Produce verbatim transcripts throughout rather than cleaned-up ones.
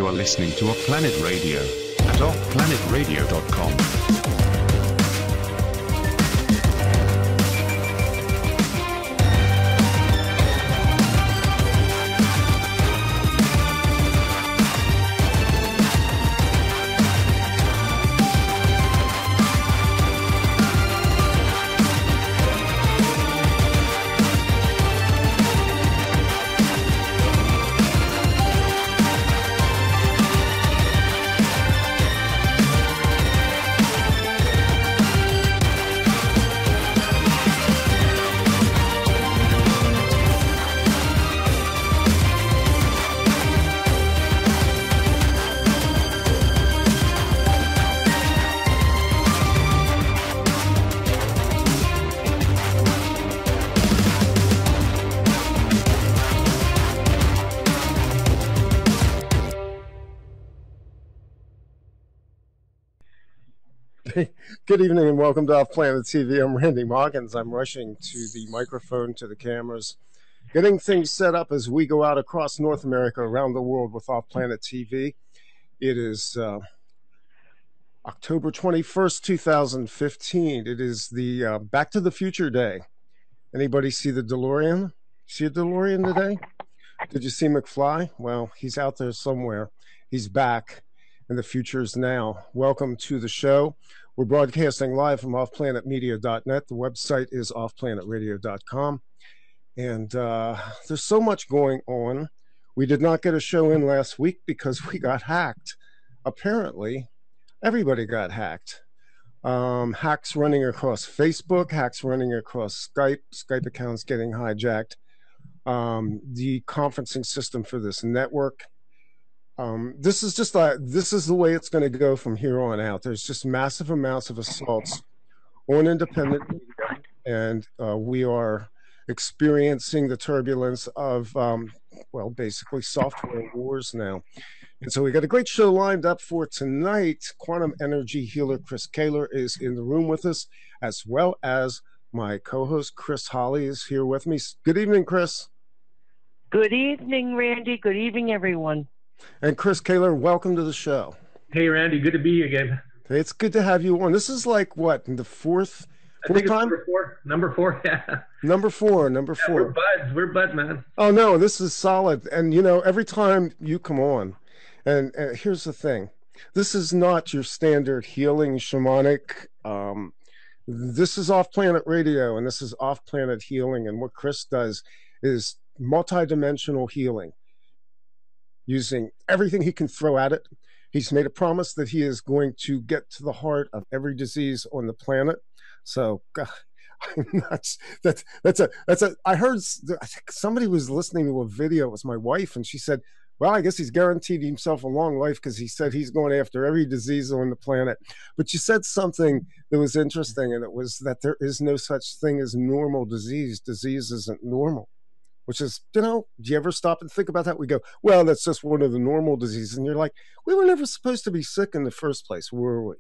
You are listening to OffPlanet Radio at off planet radio dot com. Good evening and welcome to OffPlanet T V. I'm Randy Maugans. I'm rushing to the microphone, to the cameras, getting things set up as we go out across North America, around the world with OffPlanet T V. It is uh, October twenty-first, two thousand fifteen. It is the uh, Back to the Future Day. Anybody see the DeLorean? See a DeLorean today? Did you see McFly? Well, he's out there somewhere. He's back, and the future is now. Welcome to the show. We're broadcasting live from off planet media dot net. The website is off planet radio dot com. And uh, there's so much going on. We did not get a show in last week because we got hacked. Apparently, everybody got hacked. Um, hacks running across Facebook, hacks running across Skype, Skype accounts getting hijacked. Um, the conferencing system for this network. Um, this is just uh, this is the way it's going to go from here on out. There's just massive amounts of assaults on independent media, and uh, we are experiencing the turbulence of, um, well, basically software wars now. And so we got a great show lined up for tonight. Quantum energy healer Chris Kehler is in the room with us, as well as my co-host Chris Holly is here with me. Good evening, Chris. Good evening, Randy. Good evening, everyone. And Chris Kehler, welcome to the show. Hey, Randy, good to be here again. It's good to have you on. This is like, what, the fourth, I fourth think it's time? Number four. Number four, yeah. Number four, number yeah, four. We're buds. We're buds, man. Oh, no, this is solid. And, you know, every time you come on, and, and here's the thing. This is not your standard healing shamanic. Um, this is off-planet radio, and this is off-planet healing. And what Chris does is multidimensional healing, using everything he can throw at it. He's made a promise that he is going to get to the heart of every disease on the planet. So, God, I'm nuts. That's that's a that's a. I heard I think somebody was listening to a video. It was my wife, and she said, "Well, I guess he's guaranteed himself a long life because he said he's going after every disease on the planet." But you said something that was interesting, and it was that there is no such thing as normal disease. Disease isn't normal. Which is, you know, do you ever stop and think about that? We go, well, that's just one of the normal diseases. And you're like, we were never supposed to be sick in the first place, were we?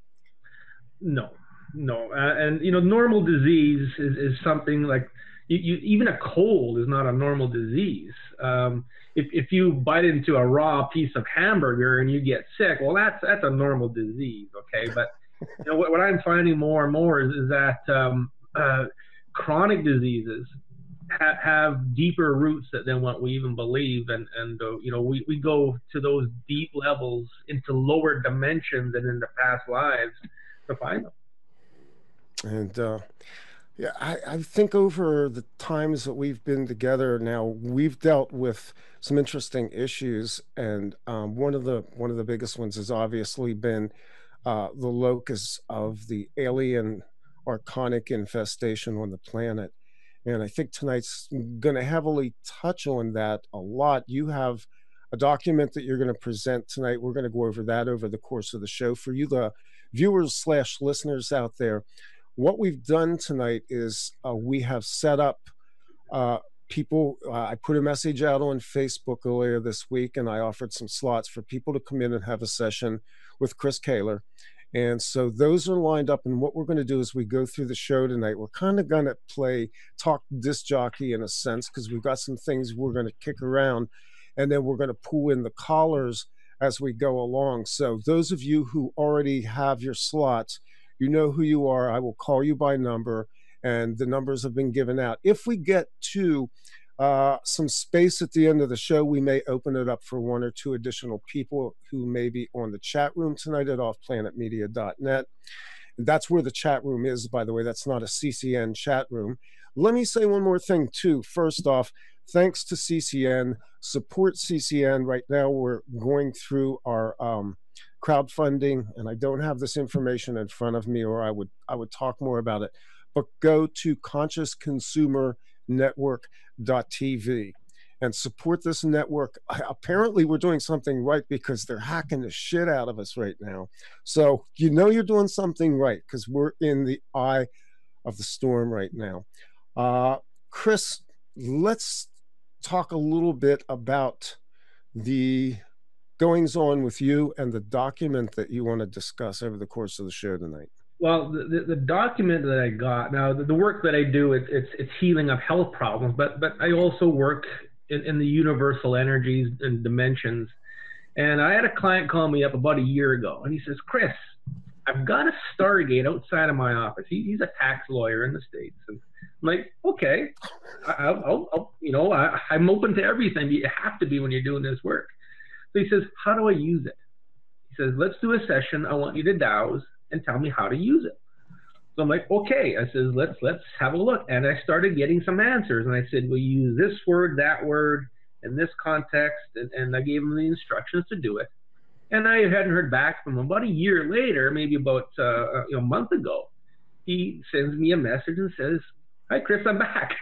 No, no. Uh, and, you know, normal disease is, is something like, you, you, even a cold is not a normal disease. Um, if, if you bite into a raw piece of hamburger and you get sick, well, that's that's a normal disease, okay? But, you know, what, what I'm finding more and more is, is that um, uh, chronic diseases have deeper roots than what we even believe, and and uh, you know we, we go to those deep levels into lower dimensions and in the past lives to find them. And uh, yeah, I, I think over the times that we've been together now, we've dealt with some interesting issues, and um, one of the one of the biggest ones has obviously been uh, the locus of the alien archonic infestation on the planet. And I think tonight's going to heavily touch on that a lot. You have a document that you're going to present tonight. We're going to go over that over the course of the show. For you, the viewers slash listeners out there, what we've done tonight is uh, we have set up uh, people. Uh, I put a message out on Facebook earlier this week, and I offered some slots for people to come in and have a session with Chris Kehler. And so those are lined up, and what we're going to do is we go through the show tonight. We're kind of going to play talk disc jockey in a sense, because we've got some things we're going to kick around, and then we're going to pull in the callers as we go along. So those of you who already have your slots, you know who you are. I will call you by number, and the numbers have been given out. If we get to uh, some space at the end of the show, we may open it up for one or two additional people who may be on the chat room tonight at off planet media dot net. That's where the chat room is, by the way. That's not a C C N chat room. Let me say one more thing, too. First off, thanks to C C N. Support C C N. Right now, we're going through our um, crowdfunding, and I don't have this information in front of me, or I would I would talk more about it. But go to conscious consumer network dot t v and support this network. Apparently, we're doing something right because they're hacking the shit out of us right now. So you know you're doing something right because we're in the eye of the storm right now. Uh, Chris, let's talk a little bit about the goings on with you and the document that you want to discuss over the course of the show tonight. Well, the, the document that I got, now the, the work that I do, it, it's it's healing of health problems, but but I also work in, in the universal energies and dimensions. And I had a client call me up about a year ago, and he says, Chris, I've got a Stargate outside of my office. He, he's a tax lawyer in the States. And I'm like, okay, I, I'll, I'll, you know, I, I'm open to everything. You have to be when you're doing this work. So he says, how do I use it? He says, let's do a session. I want you to douse and tell me how to use it. So I'm like, okay. I says, let's let's have a look. And I started getting some answers. And I said, well, you use this word, that word, in this context. And, and I gave him the instructions to do it. And I hadn't heard back from him. About a year later, maybe about uh, you know, a month ago, he sends me a message and says, hi, Chris, I'm back.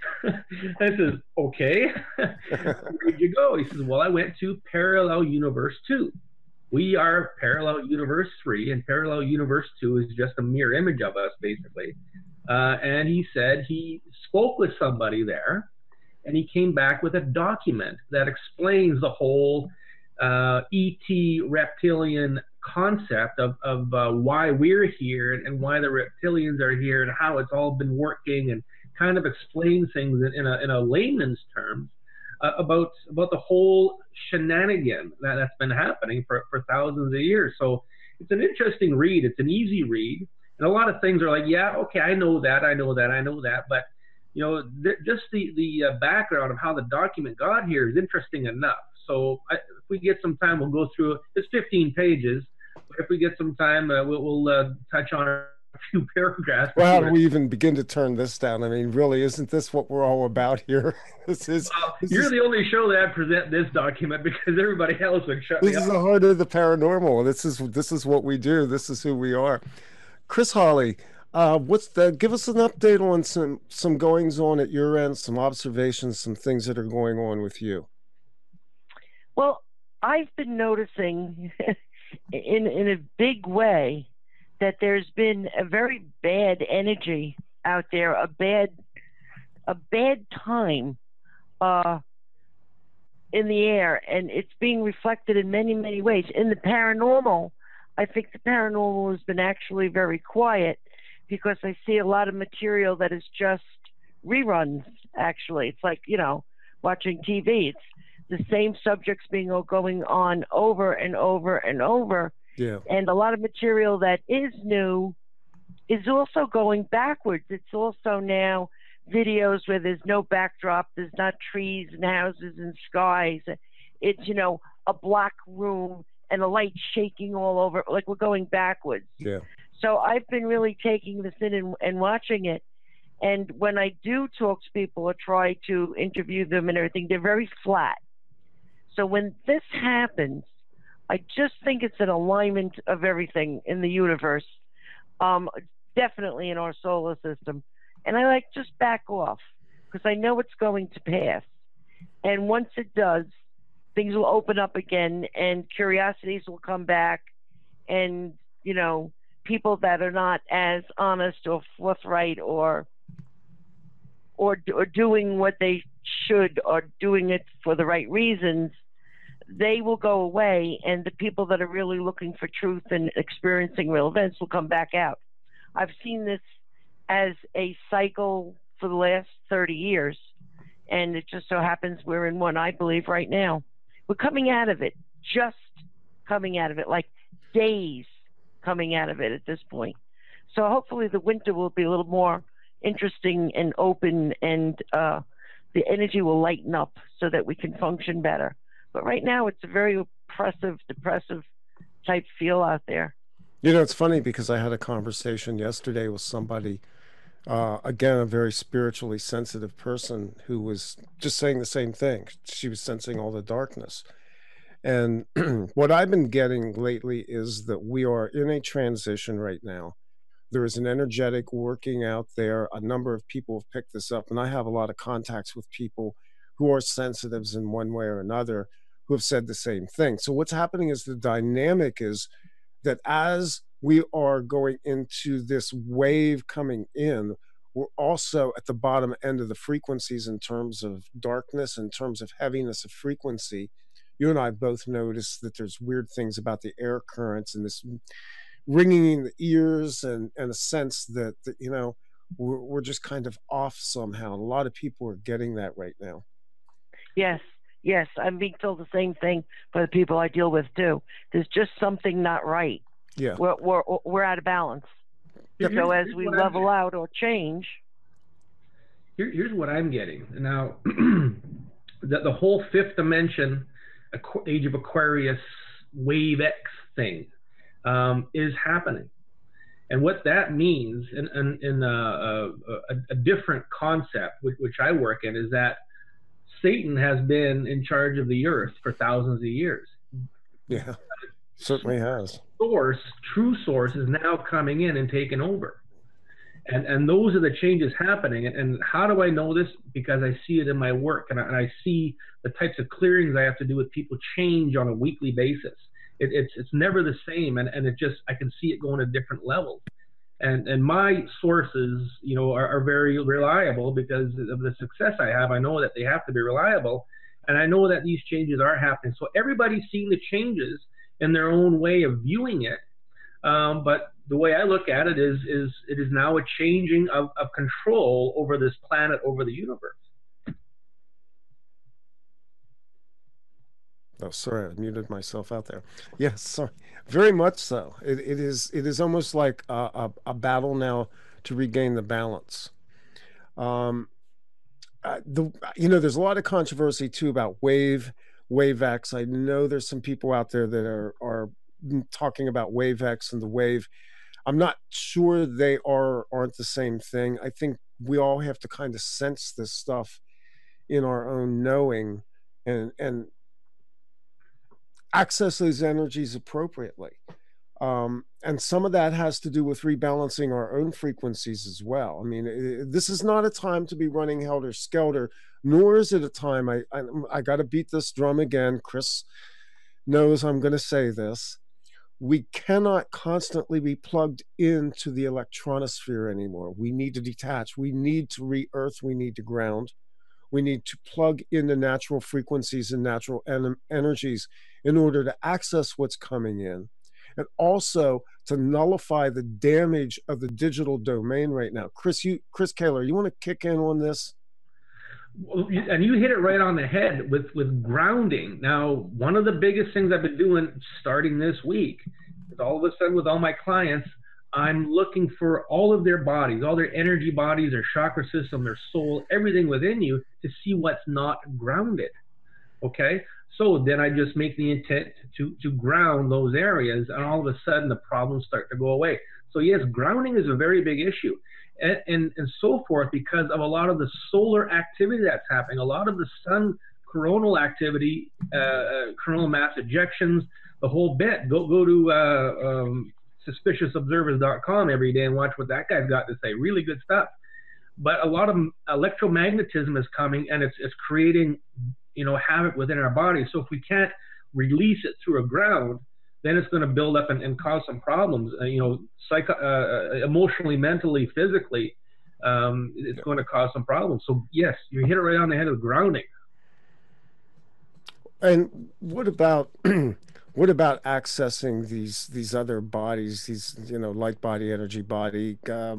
I says, okay. Where'd you go? He says, well, I went to Parallel Universe two. We are Parallel Universe three, and Parallel Universe two is just a mirror image of us, basically. Uh, and he said he spoke with somebody there, and he came back with a document that explains the whole uh, E T reptilian concept of, of uh, why we're here and, and why the reptilians are here and how it's all been working, and kind of explains things in, in, a, in a layman's terms uh, about about the whole shenanigan that, that's been happening for, for thousands of years. So it's an interesting read. It's an easy read. And a lot of things are like, yeah, okay, I know that, I know that, I know that. But, you know, th just the, the uh, background of how the document got here is interesting enough. So I, if we get some time, we'll go through it. It's fifteen pages. If we get some time, uh, we'll, we'll uh, touch on a few paragraphs. Well, how do we even begin to turn this down? I mean, really, isn't this what we're all about here? This is. Well, this you're is, the only show that I present this document because everybody else would shut me This up. is the heart of the paranormal. This is this is what we do. This is who we are. Chris Hawley, uh, what's the? Give us an update on some some goings on at your end, some observations, some things that are going on with you. Well, I've been noticing in in a big way that there's been a very bad energy out there, a bad a bad time uh, in the air, and it's being reflected in many, many ways. In the paranormal, I think the paranormal has been actually very quiet because I see a lot of material that is just reruns, actually. It's like, you know, watching T V. It's the same subjects being going on over and over and over. Yeah. And a lot of material that is new is also going backwards. It's also now videos where there's no backdrop, there's not trees and houses and skies. It's, you know, a black room and a light shaking all over, like we're going backwards. Yeah. So I've been really taking this in and, and watching it. And when I do talk to people or try to interview them and everything, they're very flat. So when this happens, I just think it's an alignment of everything in the universe, um, definitely in our solar system. And I like just back off because I know it's going to pass. And once it does, things will open up again and curiosities will come back. And, you know, people that are not as honest or forthright or, or, or doing what they should or doing it for the right reasons, they will go away, and the people that are really looking for truth and experiencing real events will come back out. I've seen this as a cycle for the last thirty years, and it just so happens we're in one, I believe, right now. We're coming out of it just coming out of it, like days coming out of it at this point. So hopefully the winter will be a little more interesting and open, and uh, the energy will lighten up so that we can function better. But right now it's a very oppressive, depressive type feel out there. You know, it's funny because I had a conversation yesterday with somebody, uh, again, a very spiritually sensitive person who was just saying the same thing. She was sensing all the darkness. And what I've been getting lately is that we are in a transition right now. There is an energetic working out there. A number of people have picked this up, and I have a lot of contacts with people who are sensitives in one way or another who have said the same thing. So what's happening is the dynamic is that as we are going into this wave coming in, we're also at the bottom end of the frequencies in terms of darkness, in terms of heaviness of frequency. You and I both noticed that there's weird things about the air currents and this ringing in the ears, and, and a sense that, that you know, we're, we're just kind of off somehow. A lot of people are getting that right now. Yes, yes. I'm being told the same thing by the people I deal with too. There's just something not right. Yeah. We're, we're, we're out of balance. Here- So here's- as here's we what I'm- level out or change, Here, here's what I'm getting now. the, the whole fifth dimension, Aqu- Age of Aquarius, Wave X thing um, is happening. And what that means, in, in, in a, a, a different concept, which, which I work in, is that Satan has been in charge of the earth for thousands of years. Yeah, certainly has. Source, true source, is now coming in and taking over. And, and those are the changes happening. And, and how do I know this? Because I see it in my work, and I, and I see the types of clearings I have to do with people change on a weekly basis. It, it's it's never the same, and, and it just, I can see it going to different levels. And and my sources, you know, are, are very reliable because of the success I have. I know that they have to be reliable, and I know that these changes are happening. So everybody's seeing the changes in their own way of viewing it. Um, but the way I look at it is, is it is now a changing of, of control over this planet, over the universe. Oh, sorry, I muted myself out there. Yes, sorry. Very much so. It, it is it is almost like a, a, a battle now to regain the balance. Um, uh, the you know, there's a lot of controversy too about wave, wave X. I know there's some people out there that are are talking about wave X and the wave. I'm not sure they are aren't the same thing. I think we all have to kind of sense this stuff in our own knowing, and and access those energies appropriately. Um, and some of that has to do with rebalancing our own frequencies as well. I mean, it, this is not a time to be running helter skelter, nor is it a time, I, I, I got to beat this drum again. Chris knows I'm going to say this. We cannot constantly be plugged into the electronosphere anymore. We need to detach. We need to re-earth. We need to ground. We need to plug into natural frequencies and natural en energies in order to access what's coming in, and also to nullify the damage of the digital domain right now. Chris, you, Chris Kehler, you want to kick in on this? Well, and you hit it right on the head with, with grounding. Now, one of the biggest things I've been doing starting this week is all of a sudden with all my clients, I'm looking for all of their bodies, all their energy bodies, their chakra system, their soul, everything within you to see what's not grounded. Okay? So then I just make the intent to, to ground those areas, and all of a sudden the problems start to go away. So yes, grounding is a very big issue. And, and, and so forth, because of a lot of the solar activity that's happening, a lot of the sun coronal activity, uh, coronal mass ejections, the whole bit. Go, go to uh, um, suspicious observers dot com every day and watch what that guy's got to say. Really good stuff. But a lot of electromagnetism is coming, and it's, it's creating, you know, havoc within our bodies. So if we can't release it through a ground, then it's going to build up and, and cause some problems, uh, you know, psycho, uh, emotionally, mentally, physically. Um, it's going to cause some problems. So yes, you hit it right on the head with grounding. And what about what about accessing these these other bodies, these, you know, light body, energy body? Uh,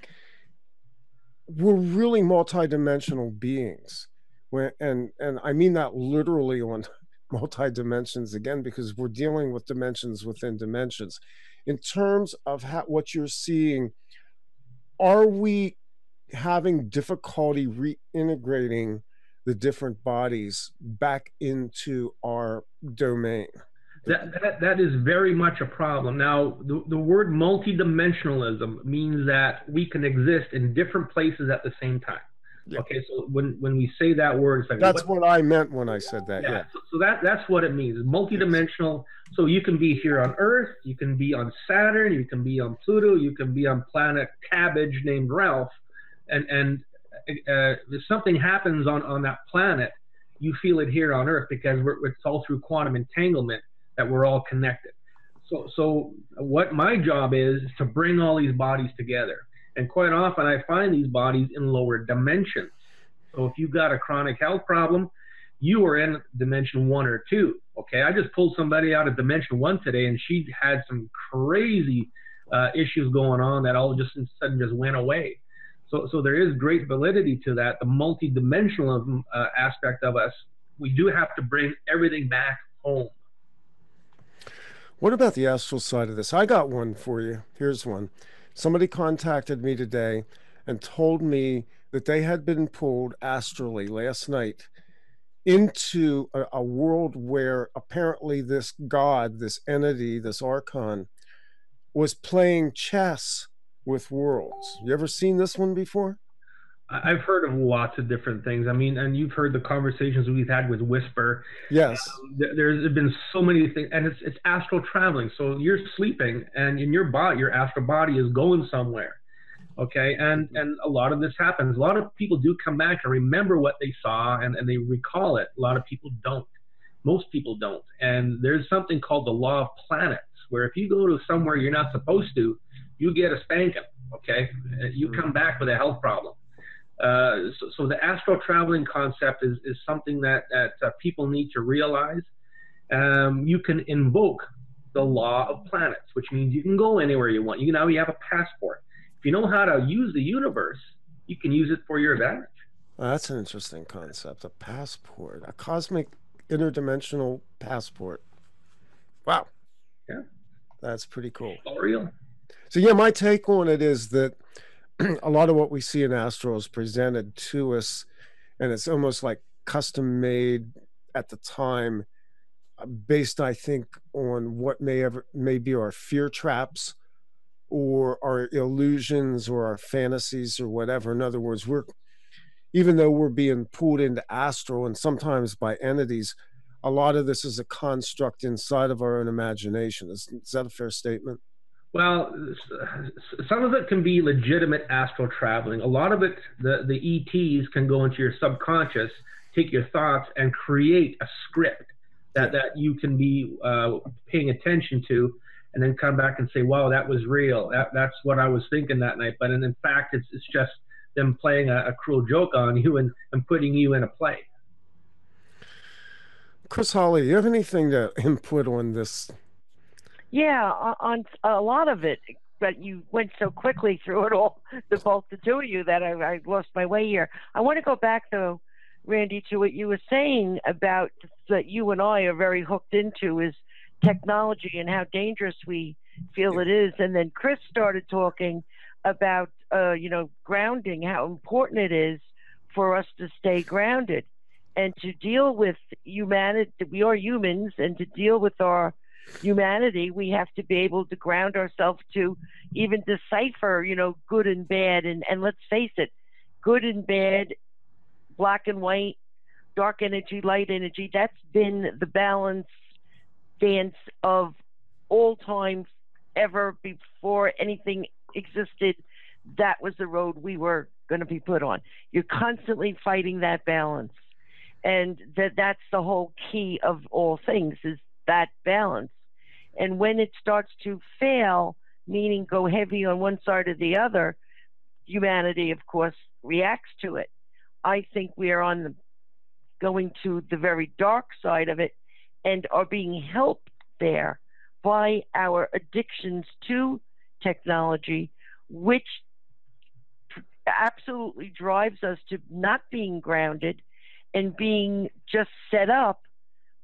we're really multidimensional beings, when, and and I mean that literally on multi-dimensions again, because we're dealing with dimensions within dimensions. In terms of how, what you're seeing, are we having difficulty reintegrating the different bodies back into our domain? That, that, that is very much a problem. Now, the, the word multidimensionalism means that we can exist in different places at the same time. Yeah. Okay, so when, when we say that word, it's like, that's what, what I meant when I said that. Yeah. yeah. So, so that that's what it means. Multidimensional. So you can be here on Earth, you can be on Saturn, you can be on Pluto, you can be on planet Cabbage named Ralph, and and uh, if something happens on on that planet, you feel it here on Earth because we're, it's all through quantum entanglement that we're all connected. So so what my job is is to bring all these bodies together. And quite often I find these bodies in lower dimensions. So if you've got a chronic health problem, you are in dimension one or two. Okay, I just pulled somebody out of dimension one today, and she had some crazy uh, issues going on that all just sudden just went away. So, so there is great validity to that. The multidimensional uh, aspect of us, we do have to bring everything back home. What about the astral side of this? I got one for you. Here's one. Somebody contacted me today and told me that they had been pulled astrally last night into a, a world where apparently this god, this entity, this archon, was playing chess with worlds. You ever seen this one before? I've heard of lots of different things. I mean, and you've heard the conversations we've had with Whisper. Yes. Um, there's been so many things, and it's it's astral traveling. So you're sleeping, and in your body, your astral body is going somewhere. Okay, and and a lot of this happens. A lot of people do come back and remember what they saw, and, and they recall it. A lot of people don't. Most people don't. And there's something called the law of planets, where if you go to somewhere you're not supposed to, you get a spanking. Okay, you come back with a health problem. Uh, so, so the astral traveling concept is, is something that, that uh, people need to realize. Um, you can invoke the law of planets, which means you can go anywhere you want. You now you have a passport. If you know how to use the universe, you can use it for your advantage. Well, that's an interesting concept, a passport, a cosmic interdimensional passport. Wow. Yeah. That's pretty cool. All real. So yeah, my take on it is that a lot of what we see in astral is presented to us, and it's almost like custom made at the time, based, I think, on what may ever may be our fear traps or our illusions or our fantasies or whatever. In other words, we're even though we're being pulled into astral and sometimes by entities, a lot of this is a construct inside of our own imagination. Is, is that a fair statement? Well, some of it can be legitimate astral traveling. A lot of it, the, the E Ts can go into your subconscious, take your thoughts, and create a script that, that you can be uh, paying attention to, and then come back and say, wow, that was real. That, that's what I was thinking that night. But in, in fact, it's, it's just them playing a, a cruel joke on you and, and putting you in a play. Chris Holly, you have anything to input on this? Yeah, on a lot of it, but you went so quickly through it all, the both the two of you, that I, I lost my way here. I want to go back, though, Randy, to what you were saying about that you and I are very hooked into is technology and how dangerous we feel it is. And then Chris started talking about, uh, you know, grounding, how important it is for us to stay grounded and to deal with humanity. We are humans, and to deal with our humanity, we have to be able to ground ourselves to even decipher, you know, good and bad. And, and let's face it, good and bad, black and white, dark energy, light energy, that's been the balance dance of all time ever. Before anything existed, that was the road we were going to be put on. You're constantly fighting that balance. And that that's the whole key of all things, is that balance. And when it starts to fail, meaning go heavy on one side or the other, humanity, of course, reacts to it. I think we are on the going to the very dark side of it and are being helped there by our addictions to technology, which absolutely drives us to not being grounded and being just set up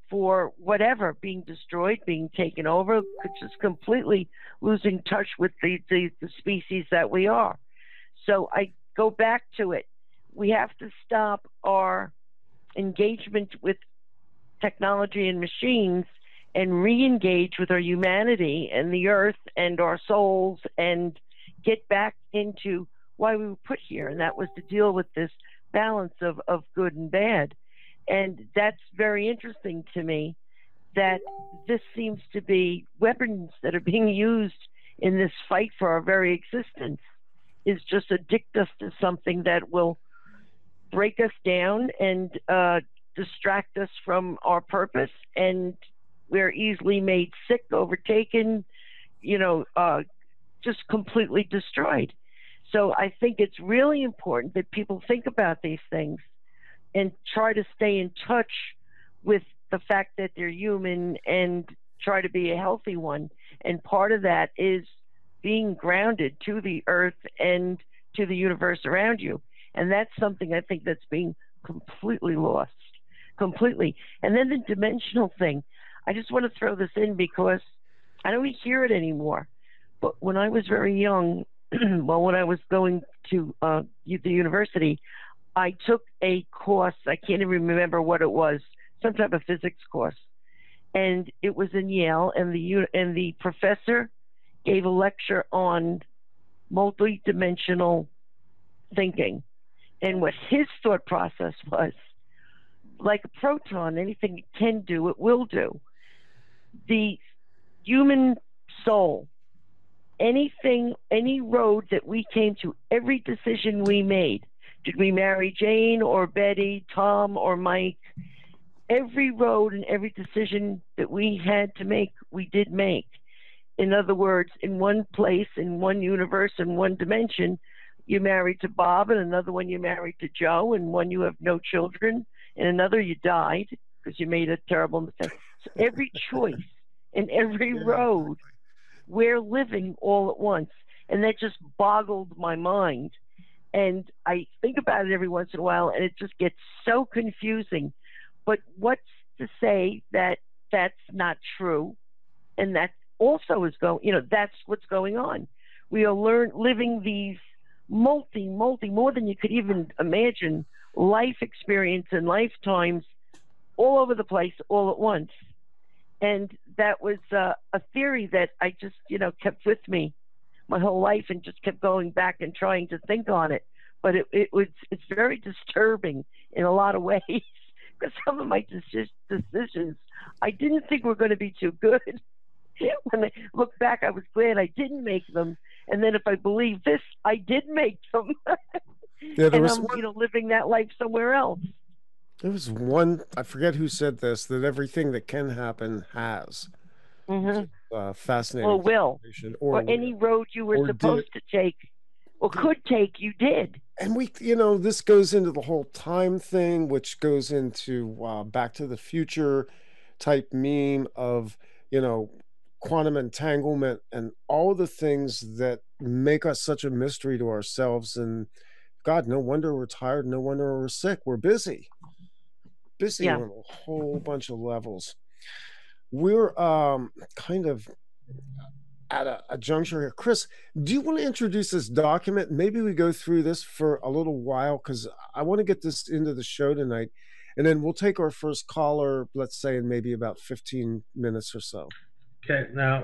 for whatever, being destroyed, being taken over, just completely losing touch with the, the, the species that we are. So I go back to it. We have to stop our engagement with technology and machines and re-engage with our humanity and the earth and our souls and get back into why we were put here, and that was to deal with this balance of, of good and bad. And that's very interesting to me, that this seems to be weapons that are being used in this fight for our very existence is just addict us to something that will break us down and uh, distract us from our purpose, and we're easily made sick, overtaken, you know, uh, just completely destroyed. So I think it's really important that people think about these things and try to stay in touch with the fact that they're human and try to be a healthy one. And part of that is being grounded to the earth and to the universe around you. And that's something I think that's being completely lost, completely. And then the dimensional thing, I just want to throw this in because I don't hear it anymore. But when I was very young, well, when I was going to uh, the university, I took a course, I can't even remember what it was, some type of physics course. And it was in Yale, and the, and the professor gave a lecture on multidimensional thinking. And what his thought process was, like a proton, anything it can do, it will do. The human soul, anything, any road that we came to, every decision we made, did we marry Jane or Betty, Tom or Mike, every road and every decision that we had to make, we did make. In other words, in one place, in one universe, in one dimension, you married to Bob, and another one you married to Joe, and one you have no children, and another you died because you made a terrible mistake. So every choice and every road, we're living all at once. And that just boggled my mind. And I think about it every once in a while, and it just gets so confusing. But what's to say that that's not true? And that also is going, you know, that's what's going on. We are learn, living these multi, multi, more than you could even imagine, life experience and lifetimes all over the place, all at once. And that was uh, a theory that I just, you know, kept with me my whole life and just kept going back and trying to think on it. But it, it was, it's very disturbing in a lot of ways because some of my deci- decisions, I didn't think were going to be too good. When I look back, I was glad I didn't make them. And then if I believe this, I did make them. Yeah, there and was I'm, one, you know, living that life somewhere else. there was one, I forget who said this, that everything that can happen has. Mm-hmm. Uh, fascinating. Or will. Or, Or any road you were or supposed did. to take or could take, you did. And we, you know, this goes into the whole time thing, which goes into uh, Back to the Future type meme of, you know, quantum entanglement and all the things that make us such a mystery to ourselves. And God, no wonder we're tired. No wonder we're sick. We're busy, busy Yeah. on a whole bunch of levels. We're um, kind of at a, a juncture here. Chris, do you want to introduce this document? Maybe we go through this for a little while because I want to get this into the show tonight. And then we'll take our first caller, let's say, in maybe about fifteen minutes or so. Okay, now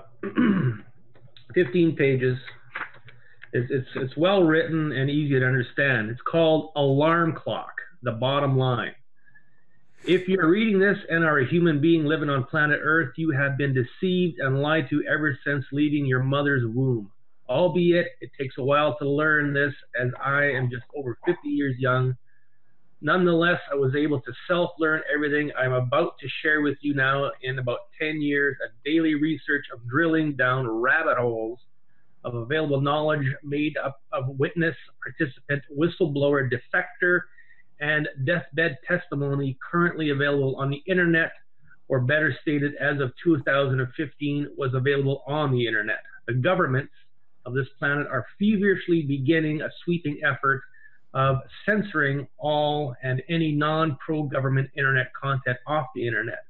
fifteen pages. It's, it's, it's well written and easy to understand. It's called Alarm Clock, the Bottom Line. If you're reading this and are a human being living on planet Earth, you have been deceived and lied to ever since leaving your mother's womb. Albeit, it takes a while to learn this, as I am just over fifty years young. Nonetheless, I was able to self-learn everything I'm about to share with you now in about ten years of daily research of drilling down rabbit holes of available knowledge made up of witness, participant, whistleblower, defector, and deathbed testimony currently available on the internet, or better stated, as of two thousand fifteen, was available on the internet. The governments of this planet are feverishly beginning a sweeping effort of censoring all and any non-pro-government internet content off the internet.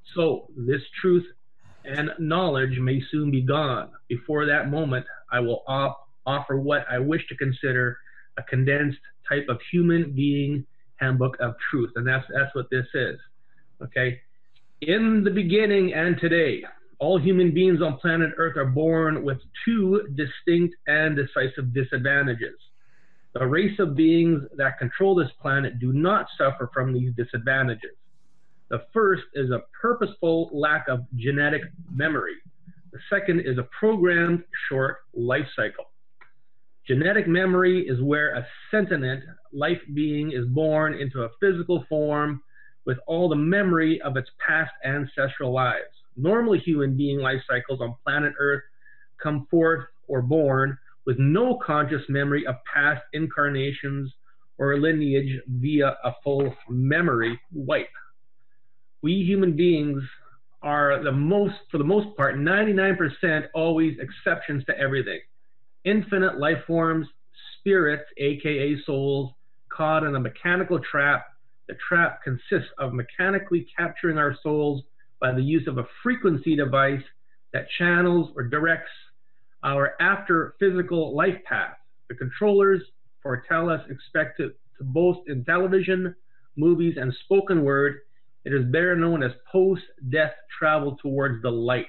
So this truth and knowledge may soon be gone. Before that moment, I will op offer what I wish to consider a condensed type of human being handbook of truth. And that's, that's what this is, okay? In the beginning and today, all human beings on planet Earth are born with two distinct and decisive disadvantages. The race of beings that control this planet do not suffer from these disadvantages. The first is a purposeful lack of genetic memory. The second is a programmed short life cycle. Genetic memory is where a sentient life being is born into a physical form with all the memory of its past ancestral lives. Normally, human being life cycles on planet Earth come forth or born with no conscious memory of past incarnations or lineage via a full memory wipe. We human beings are the most, for the most part, ninety-nine percent always exceptions to everything. Infinite life forms, spirits, aka souls, caught in a mechanical trap. The trap consists of mechanically capturing our souls by the use of a frequency device that channels or directs our after physical life path. The controllers foretell us expect to, to boast in television, movies, and spoken word. It is better known as post-death travel towards the light.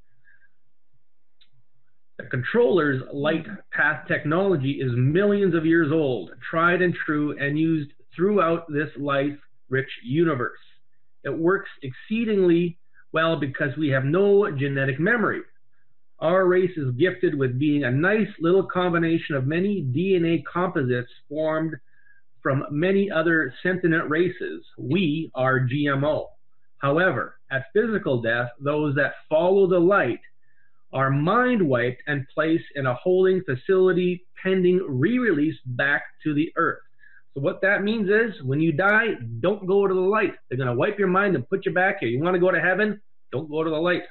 The controller's light path technology is millions of years old, tried and true, and used throughout this life-rich universe. It works exceedingly well because we have no genetic memory. Our race is gifted with being a nice little combination of many D N A composites formed from many other sentient races. We are G M O. However, at physical death, those that follow the light are mind wiped and placed in a holding facility pending re-release back to the earth. So what that means is when you die, don't go to the light. They're going to wipe your mind and put you back here. You want to go to heaven? Don't go to the light.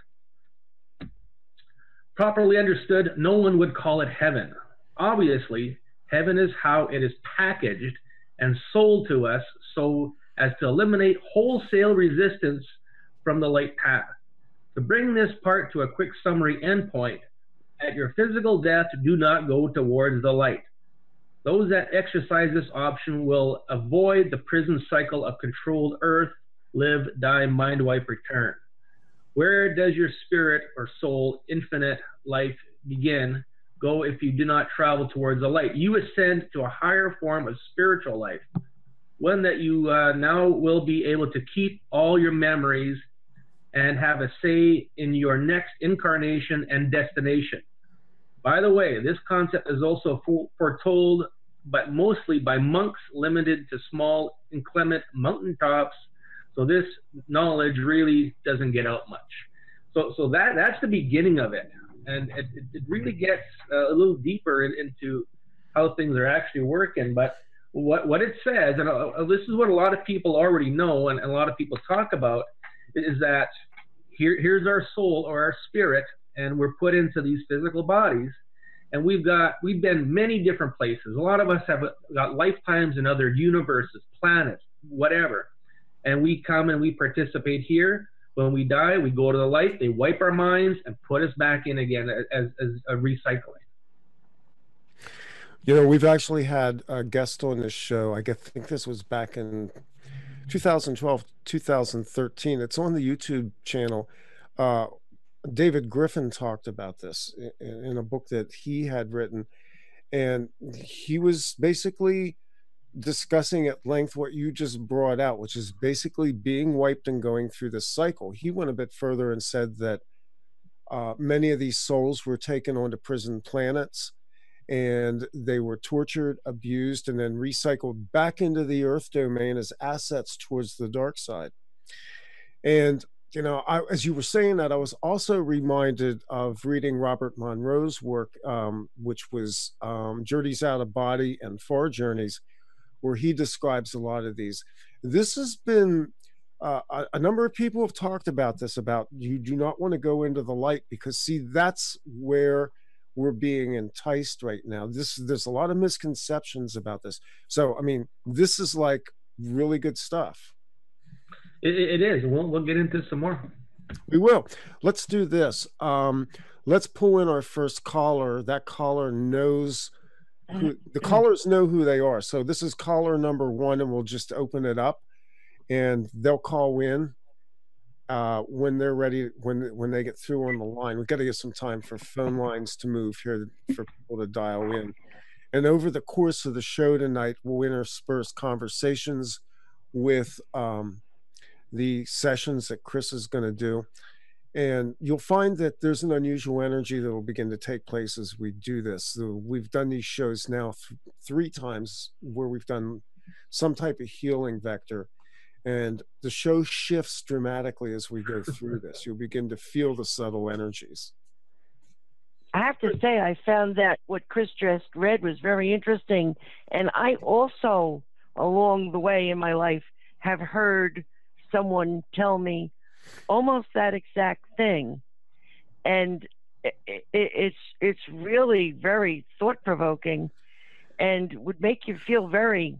Properly understood, no one would call it heaven. Obviously, heaven is how it is packaged and sold to us so as to eliminate wholesale resistance from the light path. To bring this part to a quick summary endpoint, at your physical death, do not go towards the light. Those that exercise this option will avoid the prison cycle of controlled earth, live, die, mind wipe, return. Where does your spirit or soul, infinite life begin? Go if you do not travel towards the light. You ascend to a higher form of spiritual life, one that you uh, now will be able to keep all your memories and have a say in your next incarnation and destination. By the way, this concept is also foretold, but mostly by monks limited to small, inclement mountaintops. So this knowledge really doesn't get out much. So, so that, that's the beginning of it. And it, it really gets uh, a little deeper in, into how things are actually working. But what, what it says, and uh, this is what a lot of people already know and, and a lot of people talk about, is that here, here's our soul or our spirit, and we're put into these physical bodies. And we've got, we've been many different places. A lot of us have got lifetimes in other universes, planets, whatever. And we come and we participate here. When we die, we go to the light, they wipe our minds and put us back in again as, as a recycling. You know, we've actually had a guest on this show. I guess, think this was back in two thousand twelve, two thousand thirteen. It's on the YouTube channel. Uh, David Griffin talked about this in, in a book that he had written. And he was basically discussing at length what you just brought out, which is basically being wiped and going through this cycle. He went a bit further and said that uh, many of these souls were taken onto prison planets and they were tortured, abused, and then recycled back into the earth domain as assets towards the dark side. And, you know, I, as you were saying that, I was also reminded of reading Robert Monroe's work, um, which was um, Journeys Out of Body and Far Journeys, where he describes a lot of these. This has been, uh, a, a number of people have talked about this, about you do not want to go into the light because, see, that's where we're being enticed right now. This, there's a lot of misconceptions about this. So, I mean, this is like really good stuff. It, it is. We'll we'll get into some more. We will. Let's do this. Um, let's pull in our first caller. That caller knows who the callers know who they are. So this is caller number one, and we'll just open it up, and they'll call in uh, when they're ready. When when they get through on the line, we've got to get some time for phone lines to move here for people to dial in. And over the course of the show tonight, we'll intersperse conversations with um, the sessions that Chris is going to do. And you'll find that there's an unusual energy that will begin to take place as we do this. So we've done these shows now th three times where we've done some type of healing vector. And the show shifts dramatically as we go through this. You'll begin to feel the subtle energies. I have to say, I found that what Chris just read was very interesting. And I also, along the way in my life, have heard someone tell me almost that exact thing. And it, it, it's, it's really very thought-provoking and would make you feel very,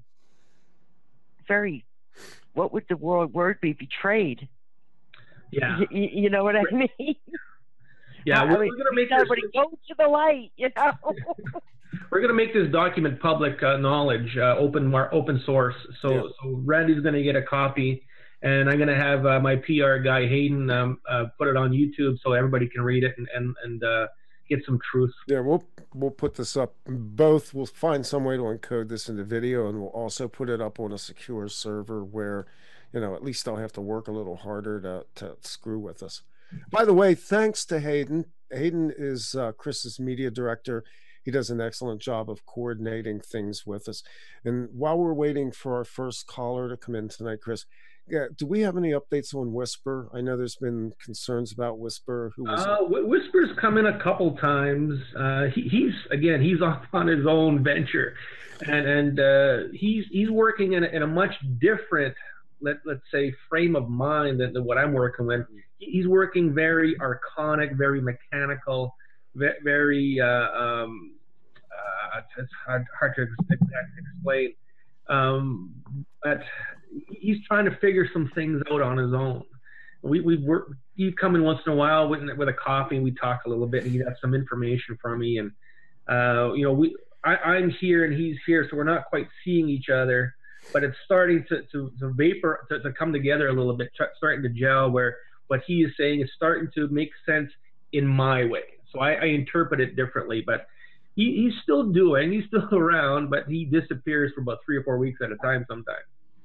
very, what would the word be, betrayed? Yeah. You, you know what I mean? Yeah, we're, I mean, we're going to make everybody this. go to the light, you know. We're going to make this document public uh, knowledge, uh, open open source. So, yeah. so Randy's going to get a copy, and I'm going to have uh, my P R guy Hayden um, uh, put it on YouTube so everybody can read it and and, and uh, get some truth. Yeah, we'll we'll put this up. Both we'll find some way to encode this into video, and we'll also put it up on a secure server where, you know, at least I'll have to work a little harder to to screw with us. By the way, thanks to Hayden. Hayden is uh, Chris's media director. He does an excellent job of coordinating things with us. And while we're waiting for our first caller to come in tonight, Chris, yeah, do we have any updates on Whisper? I know there's been concerns about Whisper. Who was uh, Whisper's come in a couple times. Uh, he, he's again, he's off on his own venture, and and uh, he's he's working in a, in a much different, let let's say, frame of mind than, than what I'm working with. He's working very archonic, very mechanical, very uh, um, uh, it's hard, hard to exactly explain. Um, but he's trying to figure some things out on his own. We we work. He'd come in once in a while with with a coffee, and we talk a little bit, and he'd have some information for me. And uh, you know, we I, I'm here and he's here, so we're not quite seeing each other, but it's starting to to, to vapor to, to come together a little bit, starting to gel where. What he is saying is starting to make sense in my way. So I, I interpret it differently, but he, he's still doing, he's still around, but he disappears for about three or four weeks at a time sometimes.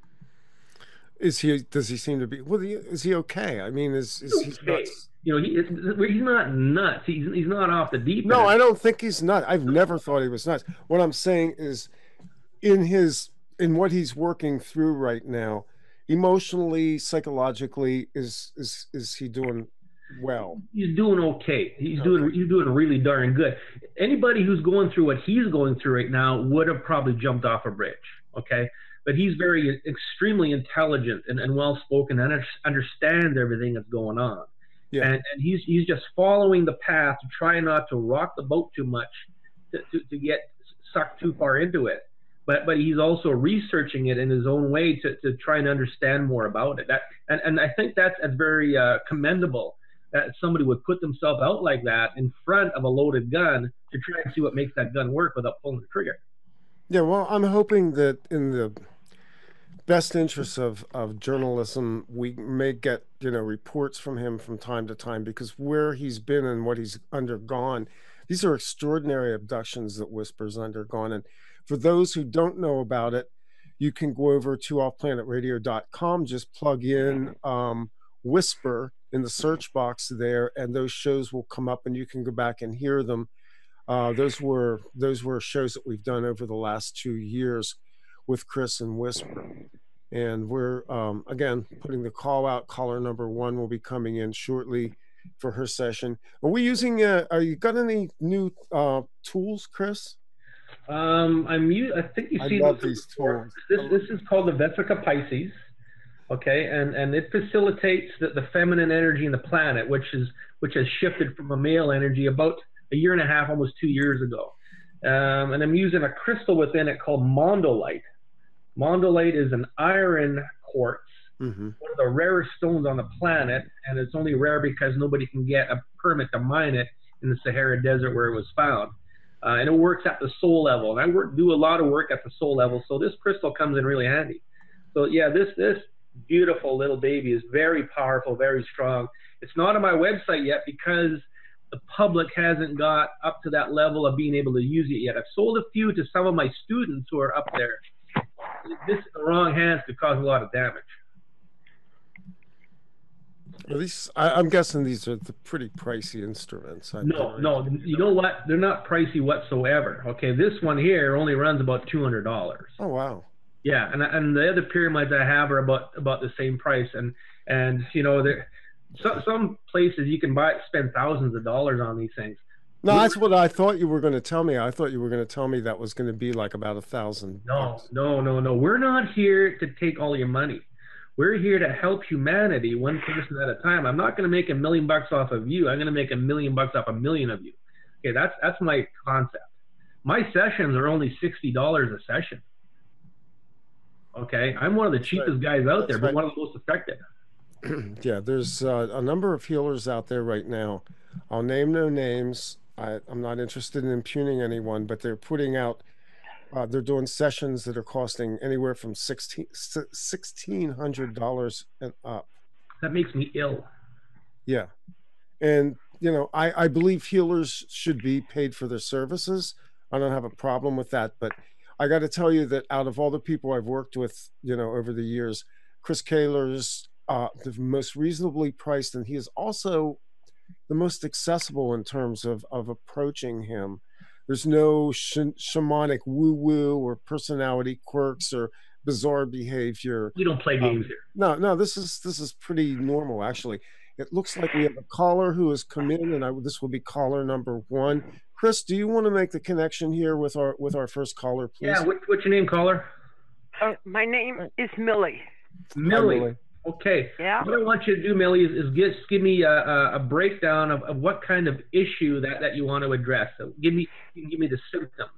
Is he, does he seem to be, well, is he okay? I mean, is, is he's he okay. nuts? You know, he, he's not nuts. He's, he's not off the deep end. No, I don't think he's nuts. I've never thought he was nuts. What I'm saying is in his, in what he's working through right now, emotionally, psychologically, is is is he doing well? He's doing okay. He's okay. doing he's doing really darn good. Anybody who's going through what he's going through right now would have probably jumped off a bridge. Okay, but he's very extremely intelligent and, and well spoken and understands everything that's going on. Yeah. And and he's he's just following the path to try not to rock the boat too much, to to, to get sucked too far into it. But, but he's also researching it in his own way to, to try and understand more about it. That, and, and I think that's, that's very uh, commendable that somebody would put themselves out like that in front of a loaded gun to try and see what makes that gun work without pulling the trigger. Yeah, well, I'm hoping that in the best interests of, of journalism, we may get, you know, reports from him from time to time, because where he's been and what he's undergone, these are extraordinary abductions that Whisper's undergone. And for those who don't know about it, you can go over to off planet radio dot com, just plug in um, Whisper in the search box there, and those shows will come up and you can go back and hear them. Uh, those were those were shows that we've done over the last two years with Chris and Whisper. And we're, um, again, putting the call out. Caller number one will be coming in shortly for her session. Are we using, uh, are you got any new uh, tools, Chris? Um, I'm u I think you I see love this, these tools. This, this is called the Vesica Pisces, okay, and and it facilitates the, the feminine energy in the planet, which is which has shifted from a male energy about a year and a half, almost two years ago. Um, and I'm using a crystal within it called mondolite. Mondolite is an iron quartz, Mm-hmm. One of the rarest stones on the planet, and it's only rare because nobody can get a permit to mine it in the Sahara Desert where it was found. Uh, and it works at the soul level. And I work, do a lot of work at the soul level, so this crystal comes in really handy. So yeah, this this beautiful little baby is very powerful, very strong. It's not on my website yet because the public hasn't got up to that level of being able to use it yet. I've sold a few to some of my students who are up there. This in the wrong hands could cause a lot of damage. Well, these, I, I'm guessing these are the pretty pricey instruments. I No, no, you know what? They're not pricey whatsoever. Okay, this one here only runs about two hundred dollars. Oh, wow. Yeah, and and the other pyramids I have are about about the same price, and and you know, there some some places you can buy spend thousands of dollars on these things. No, that's what I thought you were going to tell me. I thought you were going to tell me that was going to be like about a thousand. No, no, no, no. We're not here to take all your money. We're here to help humanity one person at a time. I'm not going to make a million bucks off of you. I'm going to make a million bucks off a million of you. Okay, that's that's my concept. My sessions are only sixty dollars a session. Okay, I'm one of the cheapest guys out there, but one of the most effective. Yeah, there's uh, a number of healers out there right now. I'll name no names. I, I'm not interested in impugning anyone, but they're putting out, uh, they're doing sessions that are costing anywhere from sixteen hundred dollars and up. That makes me ill. Yeah. And, you know, I, I believe healers should be paid for their services. I don't have a problem with that, but I got to tell you that out of all the people I've worked with, you know, over the years, Chris Kehler's uh, the most reasonably priced, and he is also the most accessible in terms of, of approaching him. There's no sh shamanic woo-woo or personality quirks or bizarre behavior. We don't play games um, here. No, no, this is this is pretty normal, actually. It looks like we have a caller who has come in, and I, this will be caller number one. Chris, do you want to make the connection here with our with our first caller, please? Yeah, what, what's your name, caller? Uh, my name is Millie. Millie. Hi, Millie. Okay. Yeah. What I want you to do, Millie, is, is just give me a, a, a breakdown of, of what kind of issue that, that you want to address. So give me give me the symptoms.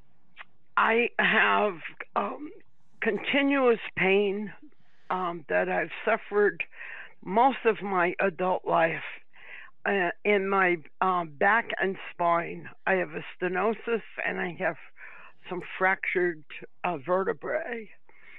I have um, continuous pain um, that I've suffered most of my adult life uh, in my um, back and spine. I have a stenosis and I have some fractured uh, vertebrae.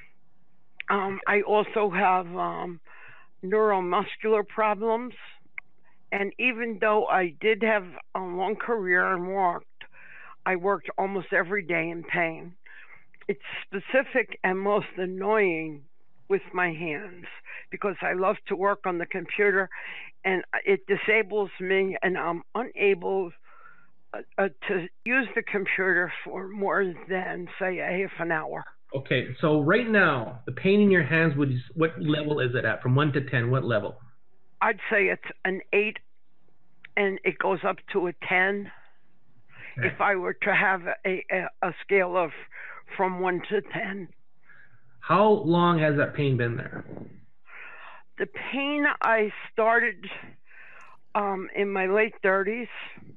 Um, I also have um, neuromuscular problems. And even though I did have a long career and worked, I worked almost every day in pain. It's specific and most annoying with my hands because I love to work on the computer and it disables me and I'm unable uh, uh, to use the computer for more than, say, a half an hour. Okay, so right now, the pain in your hands, what, is, what level is it at? From one to ten, what level? I'd say it's an eight and it goes up to a ten. Okay. If I were to have a, a, a scale of from one to ten. How long has that pain been there? The pain I started um, in my late thirties,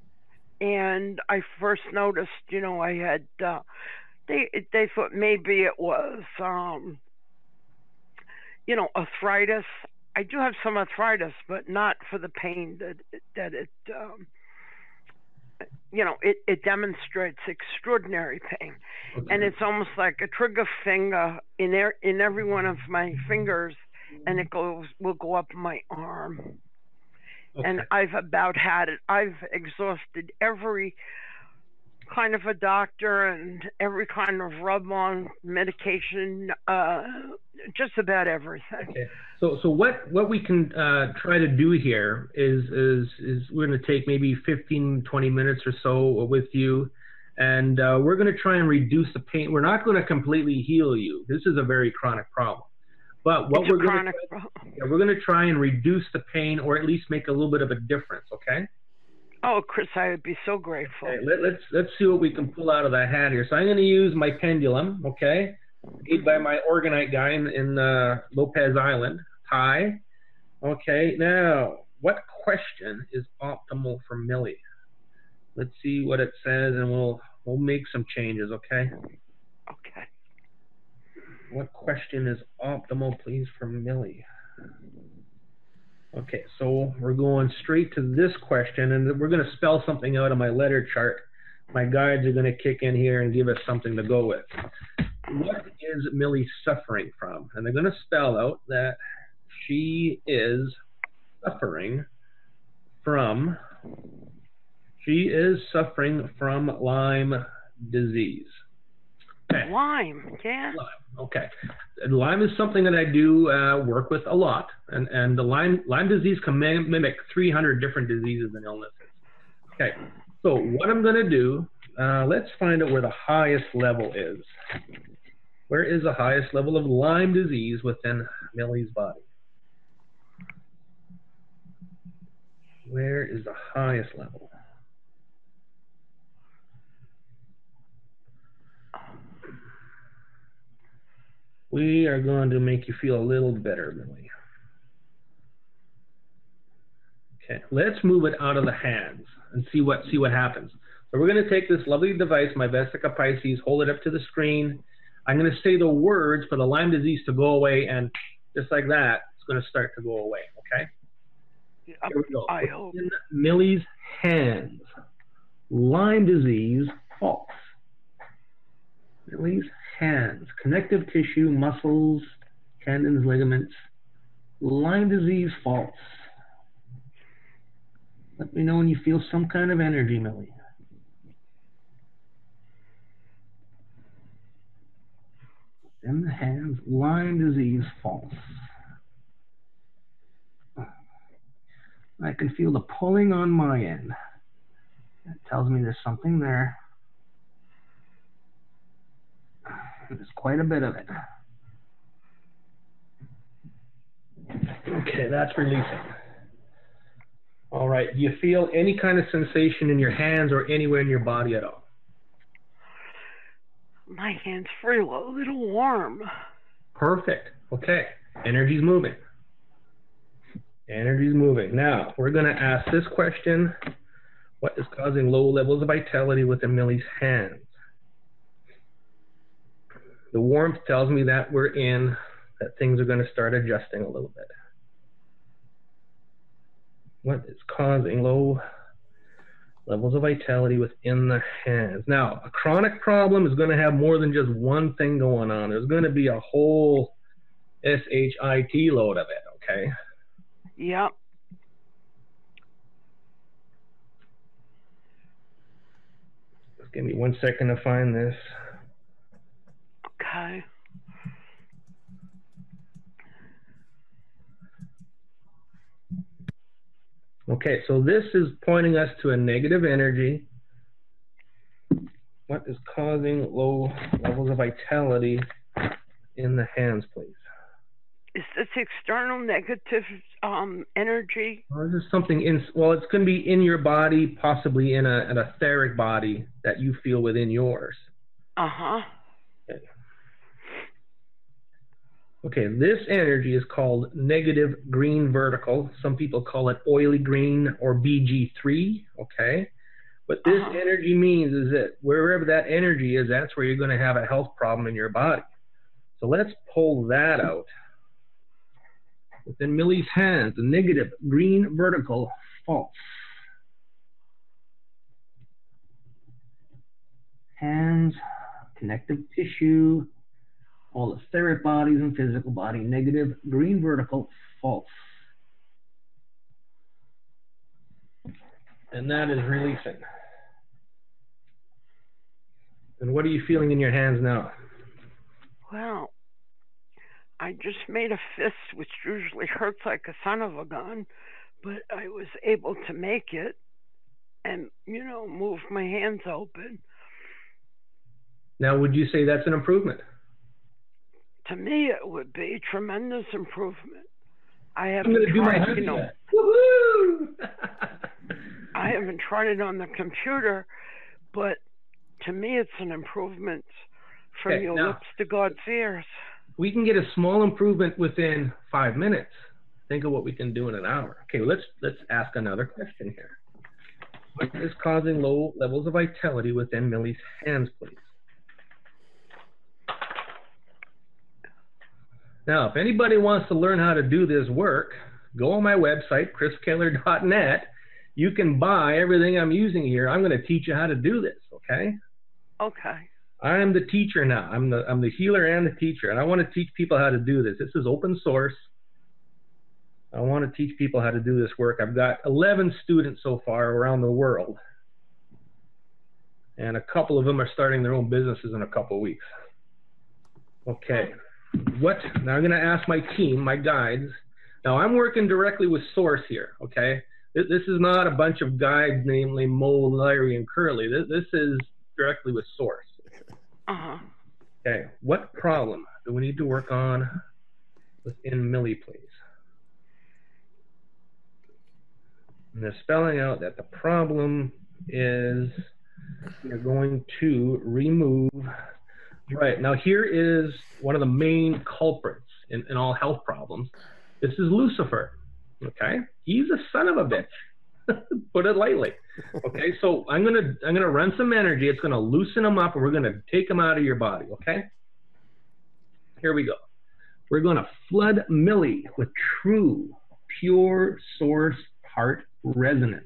and I first noticed, you know, I had, uh, they, they thought maybe it was, um, you know, arthritis. I do have some arthritis, but not for the pain that, that it, um, you know, it, it demonstrates extraordinary pain. Okay. And it's almost like a trigger finger in there, in every one of my fingers, and it goes will go up my arm. Okay. And I've about had it. I've exhausted every kind of a doctor and every kind of rub-on medication, uh, just about everything. Okay. So, so what what we can uh, try to do here is is is we're going to take maybe fifteen, twenty minutes or so with you, and uh, we're going to try and reduce the pain. We're not going to completely heal you. This is a very chronic problem. But what it's we're a going to yeah, we're going to try and reduce the pain, or at least make a little bit of a difference. Okay. Oh, Chris, I would be so grateful. Okay, let, let's let's see what we can pull out of the hat here. So I'm going to use my pendulum. Okay. Made by my organite guy in, in uh, Lopez Island, Thai. Okay, now, what question is optimal for Millie? Let's see what it says, and we'll we'll make some changes. Okay. Okay. what question is optimal, please, for Millie? Okay, so we're going straight to this question, and we're going to spell something out of my letter chart. My guides are going to kick in here and give us something to go with. What is Millie suffering from? And they're going to spell out that she is suffering from, she is suffering from Lyme disease. Okay. Lyme, yeah. Lyme. Okay. Lyme is something that I do uh, work with a lot, and, and the Lyme, Lyme disease can mimic three hundred different diseases and illnesses. Okay, so what I'm going to do, uh, let's find out where the highest level is. Where is the highest level of Lyme disease within Millie's body? Where is the highest level? We are going to make you feel a little better, Millie. Okay, let's move it out of the hands and see what see what happens. So we're going to take this lovely device, my Vesica Pisces, hold it up to the screen. I'm going to say the words for the Lyme disease to go away, and just like that, it's going to start to go away, okay? Here we go. I hope. In Millie's hands, Lyme disease, false. Millie's hands, connective tissue, muscles, tendons, ligaments, Lyme disease, false. Let me know when you feel some kind of energy, Millie. In the hands, Lyme disease, false. I can feel the pulling on my end. That tells me there's something there. There's quite a bit of it. Okay, that's releasing. All right, do you feel any kind of sensation in your hands or anywhere in your body at all? My hands feel a little warm. Perfect. Okay, energy's moving. Energy's moving. Now, we're going to ask this question. What is causing low levels of vitality within Millie's hands? The warmth tells me that we're in, that things are going to start adjusting a little bit. What is causing low levels of vitality within the hands? Now, a chronic problem is going to have more than just one thing going on. There's going to be a whole S H I T load of it, okay? Yep. Just give me one second to find this. Okay. Okay, so this is pointing us to a negative energy. What is causing low levels of vitality in the hands, please? Is this external negative um, energy? Or is there something in, well, it's going to be in your body, possibly in a, an etheric body that you feel within yours. Uh-huh. Okay. Okay, this energy is called negative green vertical. Some people call it oily green or B G three, okay? What this uh-huh. energy means is that wherever that energy is, that's where you're going to have a health problem in your body. So let's pull that out. Within Millie's hands, the negative green vertical, false. Hands, connective tissue, all etheric bodies and physical body, negative green vertical, false. And that is releasing. And what are you feeling in your hands now? Well, I just made a fist, which usually hurts like a son of a gun, but I was able to make it and, you know, move my hands open. Now, would you say that's an improvement? To me, it would be tremendous improvement. I haven't I'm gonna do my tried, you know, Woohoo! I haven't tried it on the computer, but to me, it's an improvement from Okay, your now, lips to God's ears. We can get a small improvement within five minutes. Think of what we can do in an hour. Okay, let's let's ask another question here. What is causing low levels of vitality within Millie's hands, please? Now, if anybody wants to learn how to do this work, go on my website, chris kehler dot net. You can buy everything I'm using here. I'm going to teach you how to do this, okay? Okay. I'm the teacher now. I'm the, I'm the healer and the teacher, and I want to teach people how to do this. This is open source. I want to teach people how to do this work. I've got eleven students so far around the world, and a couple of them are starting their own businesses in a couple of weeks. Okay. What? Now I'm going to ask my team, my guides. Now I'm working directly with Source here, okay? This is not a bunch of guides, namely Mo, Larry, and Curly. This, this is directly with Source. Uh-huh. Okay, what problem do we need to work on within Millie, please? And they're spelling out that the problem is we're going to remove. Right, now here is one of the main culprits in, in all health problems. This is Lucifer, okay? He's a son of a bitch, put it lightly. Okay, so I'm gonna, I'm gonna run some energy. It's gonna loosen him up, and we're gonna take him out of your body, okay? Here we go. We're gonna flood Millie with true, pure source heart resonance.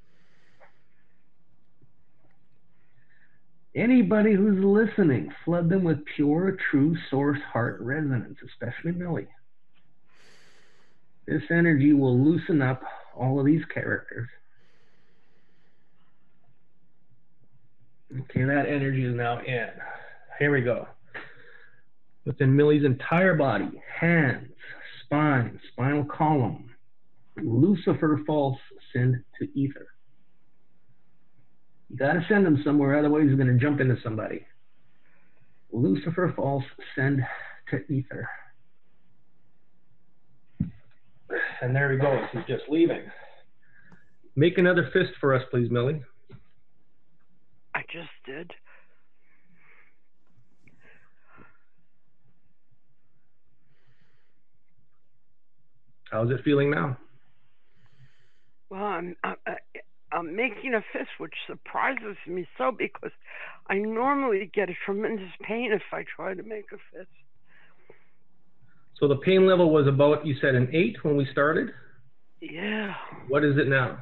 Anybody who's listening, flood them with pure, true source heart resonance, especially Millie. This energy will loosen up all of these characters. Okay, that energy is now in. Here we go. Within Millie's entire body, hands, spine, spinal column, Lucifer false, send to ether. You got to send him somewhere, otherwise he's going to jump into somebody. Lucifer false, send to ether. And there he goes. He's just leaving. Make another fist for us, please, Millie. I just did. How's it feeling now? Well, I'm, I, I, I'm making a fist, which surprises me so, because I normally get a tremendous pain if I try to make a fist. So the pain level was about, you said, an eight when we started? Yeah. What is it now?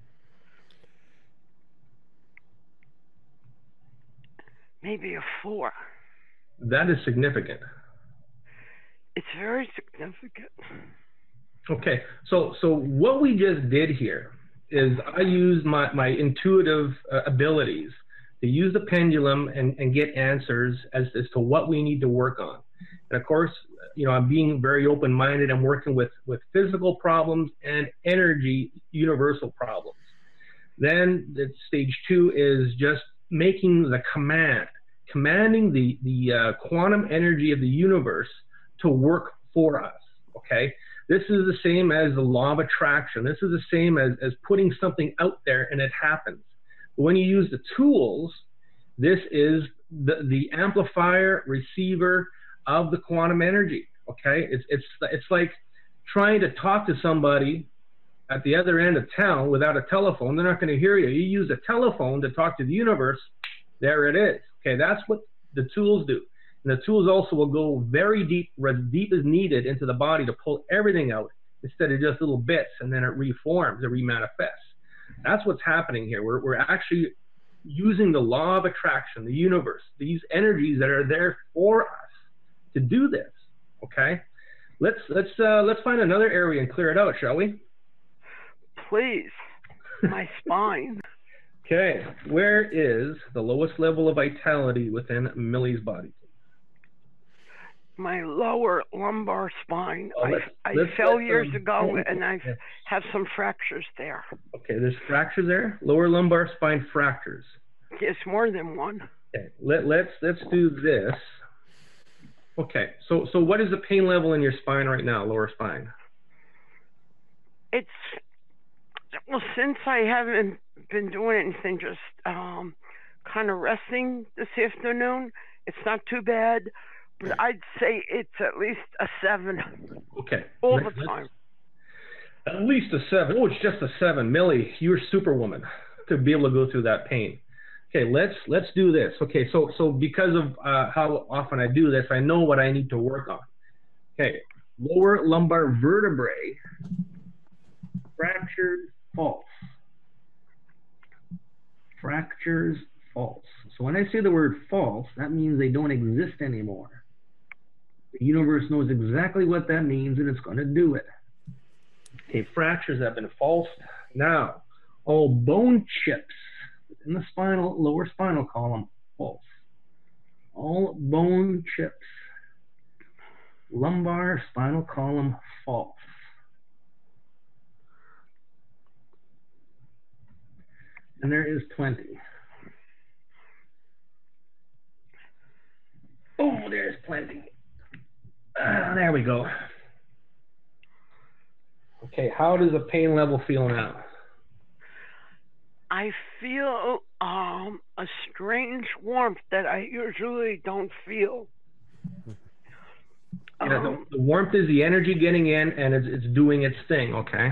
Maybe a four. That is significant. It's very significant. Okay, so so what we just did here is I used my, my intuitive uh, abilities to use the pendulum and, and get answers as, as to what we need to work on. And of course, you know, I'm being very open-minded. I'm working with, with physical problems and energy universal problems. Then the stage two is just making the command, commanding the, the uh, quantum energy of the universe to work for us, okay? This is the same as the law of attraction. This is the same as, as putting something out there and it happens. But when you use the tools, this is the, the amplifier, receiver of the quantum energy, okay? It's, it's, it's like trying to talk to somebody at the other end of town without a telephone. They're not going to hear you. You use a telephone to talk to the universe. There it is, okay? That's what the tools do. And the tools also will go very deep, as deep as needed into the body to pull everything out instead of just little bits, and then it reforms, it remanifests. That's what's happening here. We're, we're actually using the law of attraction, the universe, these energies that are there for us to do this, okay? Let's, let's, uh, let's find another area and clear it out, shall we? Please, my spine. Okay, where is the lowest level of vitality within Millie's body? My lower lumbar spine. Oh, let's, I, I let's, fell let's, years um, ago, and I yeah. have some fractures there. Okay, there's fractures there? Lower lumbar spine fractures. It's more than one. Okay, let, let's, let's do this. Okay, so, so what is the pain level in your spine right now, lower spine? It's, well, since I haven't been doing anything, just um, kind of resting this afternoon, it's not too bad. But I'd say it's at least a seven. Okay. All let's, the time. At least a seven. Oh, it's just a seven. Millie, you're superwoman to be able to go through that pain. Okay, let's let's do this. Okay, so so because of uh, how often I do this, I know what I need to work on. Okay, lower lumbar vertebrae, fractured, false. Fractures, false. So when I say the word false, that means they don't exist anymore. The universe knows exactly what that means, and it's going to do it. Okay, fractures have been false. Now, all bone chips in the spinal, lower spinal column, false. All bone chips, lumbar spinal column, false. And there is plenty. Oh, there's plenty. Uh, there we go. Okay, how does the pain level feel now? I feel um, a strange warmth that I usually don't feel. Yeah, Um, the, the warmth is the energy getting in, and it's, it's doing its thing, okay?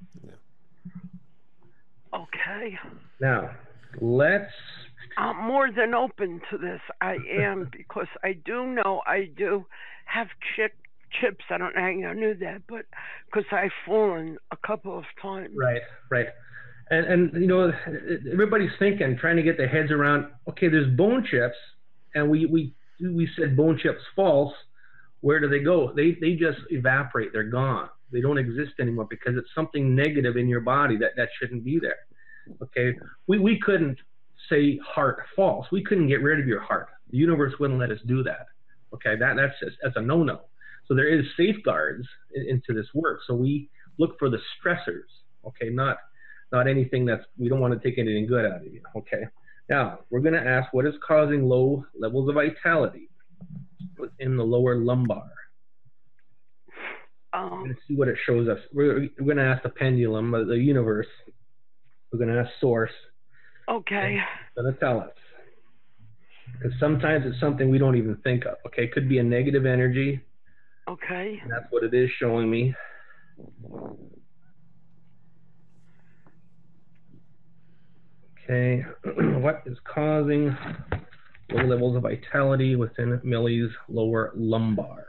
okay. Now, let's... I'm more than open to this. I am, because I do know I do have chip, chips. I don't know how you knew that, but because I've fallen a couple of times. Right, right. And, and you know, everybody's thinking, trying to get their heads around, okay, there's bone chips, and we, we, we said bone chips false. Where do they go? They, they just evaporate. They're gone. They don't exist anymore because it's something negative in your body that, that shouldn't be there. Okay, we, we couldn't say heart false. We couldn't get rid of your heart. The universe wouldn't let us do that. Okay, that, that's, just, that's a no-no. So there is safeguards in, into this work. So we look for the stressors, okay, not, not anything that's, we don't want to take anything good out of you, okay? Now, we're going to ask what is causing low levels of vitality in the lower lumbar. Um, Let's see what it shows us. We're, we're going to ask the pendulum, the universe. We're going to ask source. okay. It's going to tell us. Because sometimes it's something we don't even think of. Okay, it could be a negative energy. Okay. And that's what it is showing me. Okay, what is causing low levels of vitality within Millie's lower lumbar?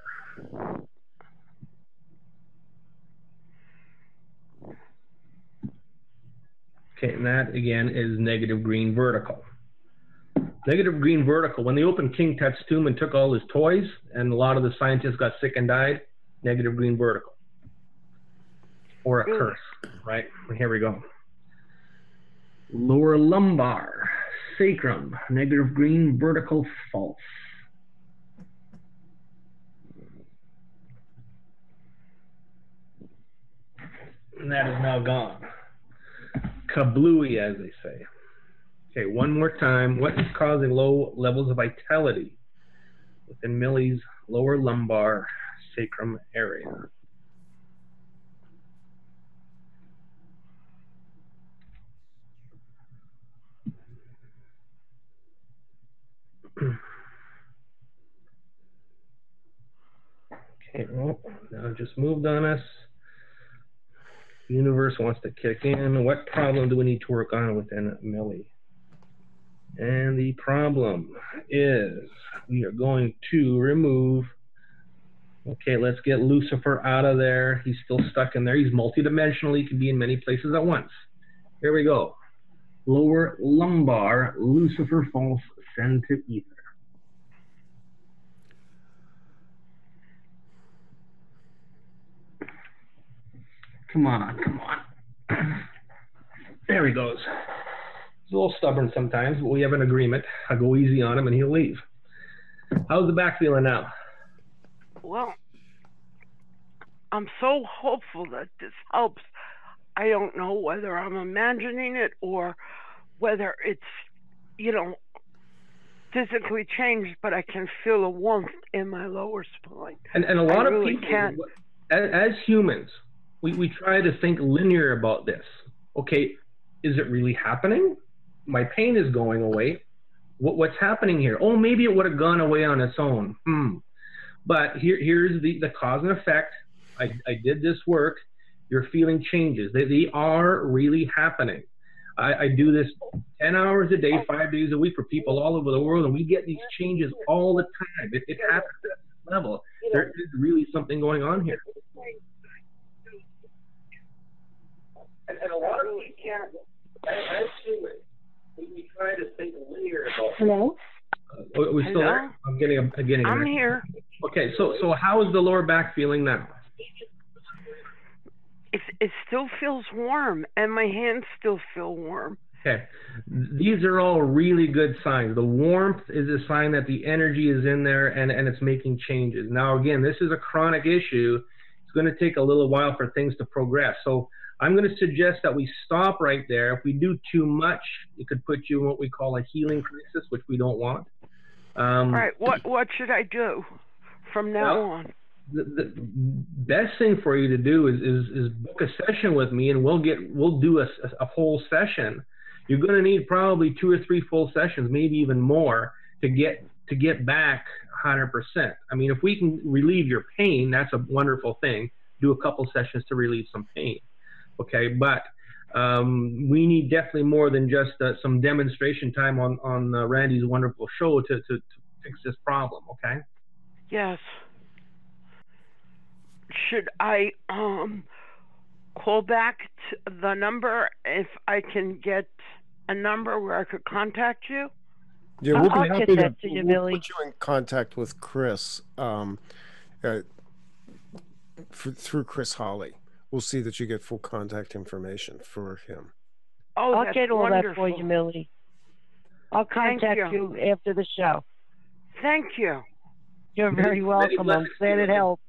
Okay, and that again is negative green vertical. Negative green vertical, when they opened King Tut's tomb and took all his toys, and a lot of the scientists got sick and died, negative green vertical. Or a curse, right? Here we go. Lower lumbar, sacrum, negative green vertical, false. And that is now gone. Kablooey, as they say. Okay, one more time. What is causing low levels of vitality within Millie's lower lumbar sacrum area? Okay, well, now it just moved on us. The universe wants to kick in. What problem do we need to work on within Millie? And the problem is we are going to remove, okay, let's get Lucifer out of there. He's still stuck in there. He's multidimensional. He can be in many places at once. Here we go. Lower lumbar, Lucifer false, send to ether. Come on, come on. There he goes. He's a little stubborn sometimes, but we have an agreement. I'll go easy on him and he'll leave. How's the back feeling now? Well, I'm so hopeful that this helps. I don't know whether I'm imagining it or whether it's, you know, physically changed, but I can feel a warmth in my lower spine. And, and a lot I of really people, can't. As, as humans, we, we try to think linear about this. Okay, is it really happening? My pain is going away. What, what's happening here? Oh, maybe it would have gone away on its own. Hmm. But here, here's the, the cause and effect. I, I did this work. You're feeling changes. They, they are really happening. I, I do this ten hours a day, five days a week for people all over the world, and we get these changes all the time. It, it happens at this level. there is really something going on here. And, and a lot of we can't, as humans, we, we try to think linear about. Hello? Uh, are we still Hello? there? I'm getting a, I'm getting a I'm here. Okay, so so how is the lower back feeling now? It, it still feels warm, and my hands still feel warm. Okay, these are all really good signs. The warmth is a sign that the energy is in there and, and it's making changes. Now, again, this is a chronic issue. It's going to take a little while for things to progress. So I'm going to suggest that we stop right there. If we do too much, it could put you in what we call a healing crisis, which we don't want. Um, All right, what what should I do from now well, on? The, the best thing for you to do is, is, is book a session with me, and we'll get we'll do a, a whole session. You're going to need probably two or three full sessions, maybe even more, to get to get back one hundred percent. I mean, if we can relieve your pain, that's a wonderful thing. Do a couple sessions to relieve some pain, okay? But um, we need definitely more than just uh, some demonstration time on on uh, Randy's wonderful show to, to to fix this problem, okay? Yes. Should I um call back to the number if I can get a number where I could contact you? Yeah, we'll I'll be get happy to, that to you, we'll Billy. put you in contact with Chris um, uh, for, through Chris Holly. We'll see that you get full contact information for him. Oh, I'll that's get all wonderful. that for you, Millie. I'll Thank contact you. you after the show. Thank you. You're very Many welcome. I'm blessings glad to it you. helped.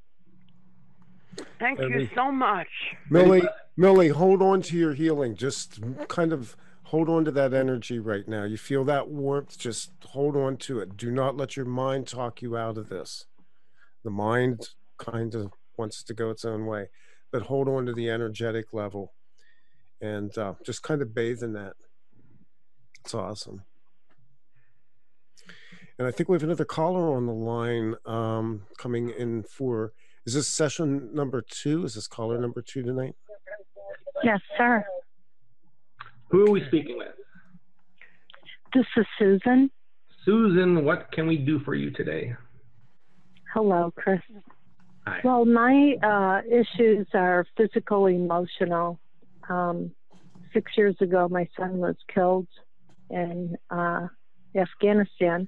Thank Uh, you we- so much. Millie, Millie, hold on to your healing. Just kind of hold on to that energy right now. You feel that warmth, just hold on to it. Do not let your mind talk you out of this. The mind kind of wants to go its own way, but hold on to the energetic level and uh, just kind of bathe in that. It's awesome. And I think we have another caller on the line um, coming in for, is this session number two? Is this caller number two tonight? Yes, sir. Who are we speaking with? This is Susan. Susan, what can we do for you today? Hello, Chris. Hi. Well, my uh, issues are physical, emotional. Um, six years ago, my son was killed in uh, Afghanistan,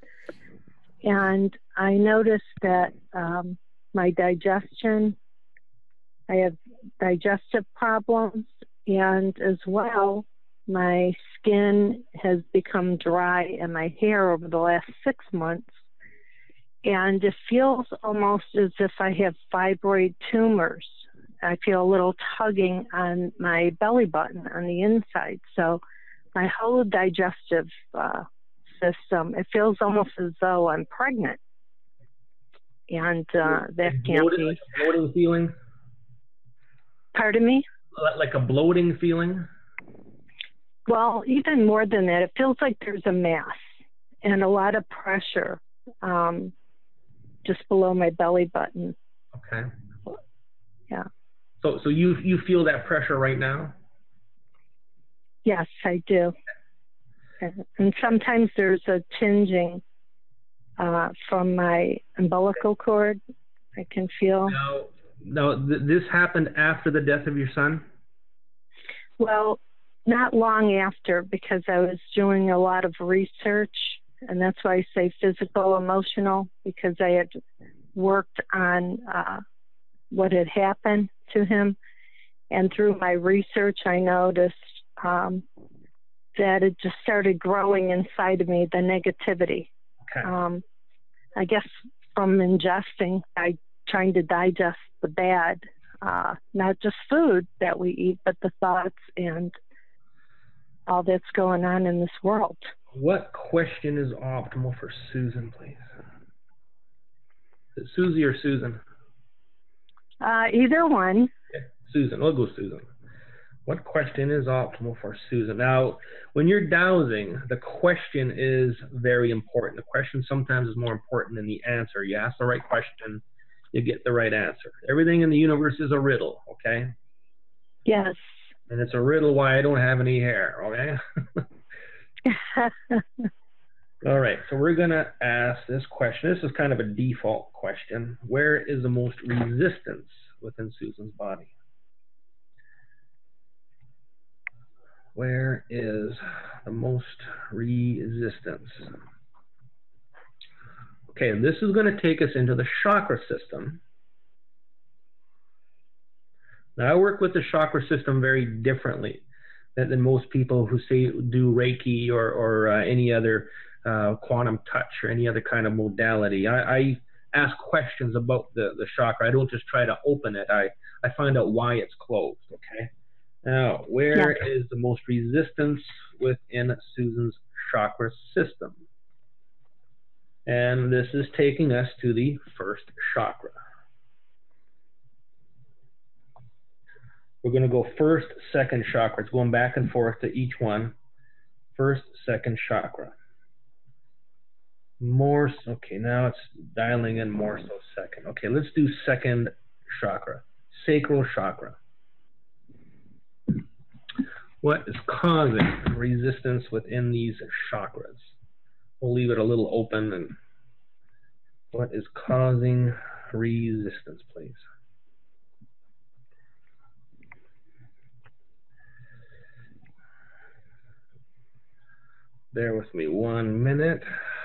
and I noticed that um, my digestion, I have digestive problems, and as well, my skin has become dry and my hair over the last six months. And it feels almost as if I have fibroid tumors. I feel a little tugging on my belly button on the inside. So my whole digestive uh, system, it feels almost as though I'm pregnant. And uh, that can't bloating, be. like a bloating feeling? Pardon me? Like a bloating feeling? Well, even more than that, it feels like there's a mass and a lot of pressure um, just below my belly button. Okay. Yeah. So, so you you feel that pressure right now? Yes, I do. And, and sometimes there's a tinging uh, from my umbilical cord. I can feel. Now, now th this happened after the death of your son? Well, not long after, because I was doing a lot of research, and that's why I say physical, emotional, because I had worked on uh, what had happened to him. And through my research, I noticed um, that it just started growing inside of me, the negativity. Okay. Um, I guess from ingesting, I trying to digest the bad, uh, not just food that we eat, but the thoughts and all that's going on in this world. What question is optimal for Susan, please? Is it Susie or Susan? Uh, either one. Okay. Susan, we'll go Susan. What question is optimal for Susan? Now, when you're dowsing, the question is very important. The question sometimes is more important than the answer. You ask the right question, you get the right answer. Everything in the universe is a riddle, okay? Yes. And it's a riddle why I don't have any hair, okay? All right, so we're going to ask this question. This is kind of a default question. Where is the most resistance within Susan's body? Where is the most resistance? Okay, this is going to take us into the chakra system. Now, I work with the chakra system very differently than, than most people who say do Reiki or, or uh, any other uh, quantum touch or any other kind of modality. I, I ask questions about the, the chakra. I don't just try to open it. I, I find out why it's closed, okay? Now, where yeah. is the most resistance within Susan's chakra system? And this is taking us to the first chakra. We're going to go first, second chakra. It's going back and forth to each one. First, second chakra. More, okay, now it's dialing in more so second. Okay, let's do second chakra, sacral chakra. What is causing resistance within these chakras? We'll leave it a little open. And what is causing resistance, please? Bear with me one minute.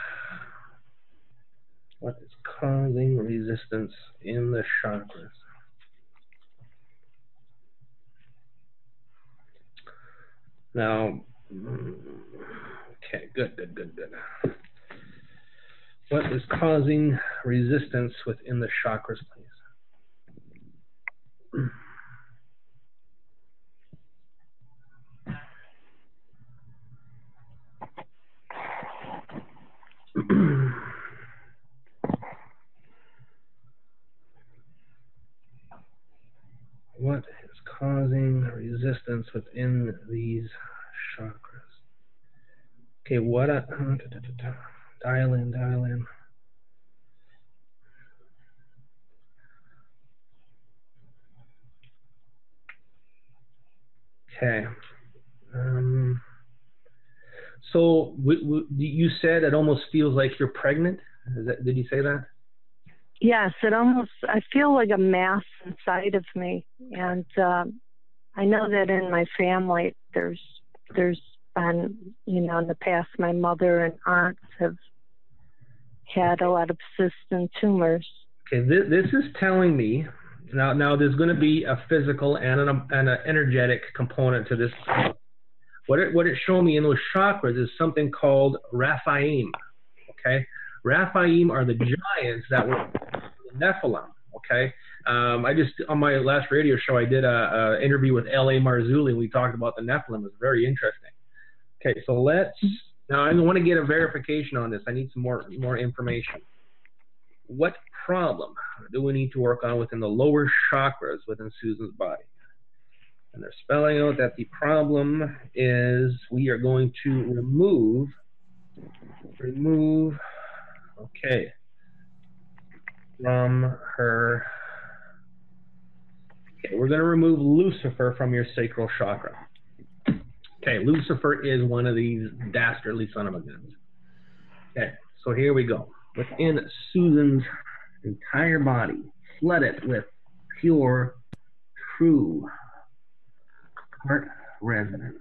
What is causing resistance in the chakras? Now, okay, good, good, good, good. What is causing resistance within the chakras, please? What is causing resistance within these chakras? Okay, what a, dial in, dial in. Okay. Um, so we, we, you said it almost feels like you're pregnant. Is that, did you say that? Yes, it almost, I feel like a mass inside of me. And um, I know that in my family, there's, there's been, you know, in the past, my mother and aunts have had a lot of cysts and tumors. Okay, this, this is telling me, now, now there's going to be a physical and an, and an energetic component to this. What it, what it showed me in those chakras is something called Raphaim, okay? Raphaim are the giants that were the Nephilim, okay? Um, I just, on my last radio show, I did a, a interview with L A Marzulli. We talked about the Nephilim. It was very interesting. Okay, so let's, now I want to get a verification on this. I need some more, more information. What problem do we need to work on within the lower chakras within Susan's body? And they're spelling out that the problem is we are going to remove, remove, okay, from her, okay, we're going to remove Lucifer from your sacral chakra. Okay, Lucifer is one of these dastardly son of a guns. Okay, so here we go. Within Susan's entire body, flood it with pure, true heart resonance.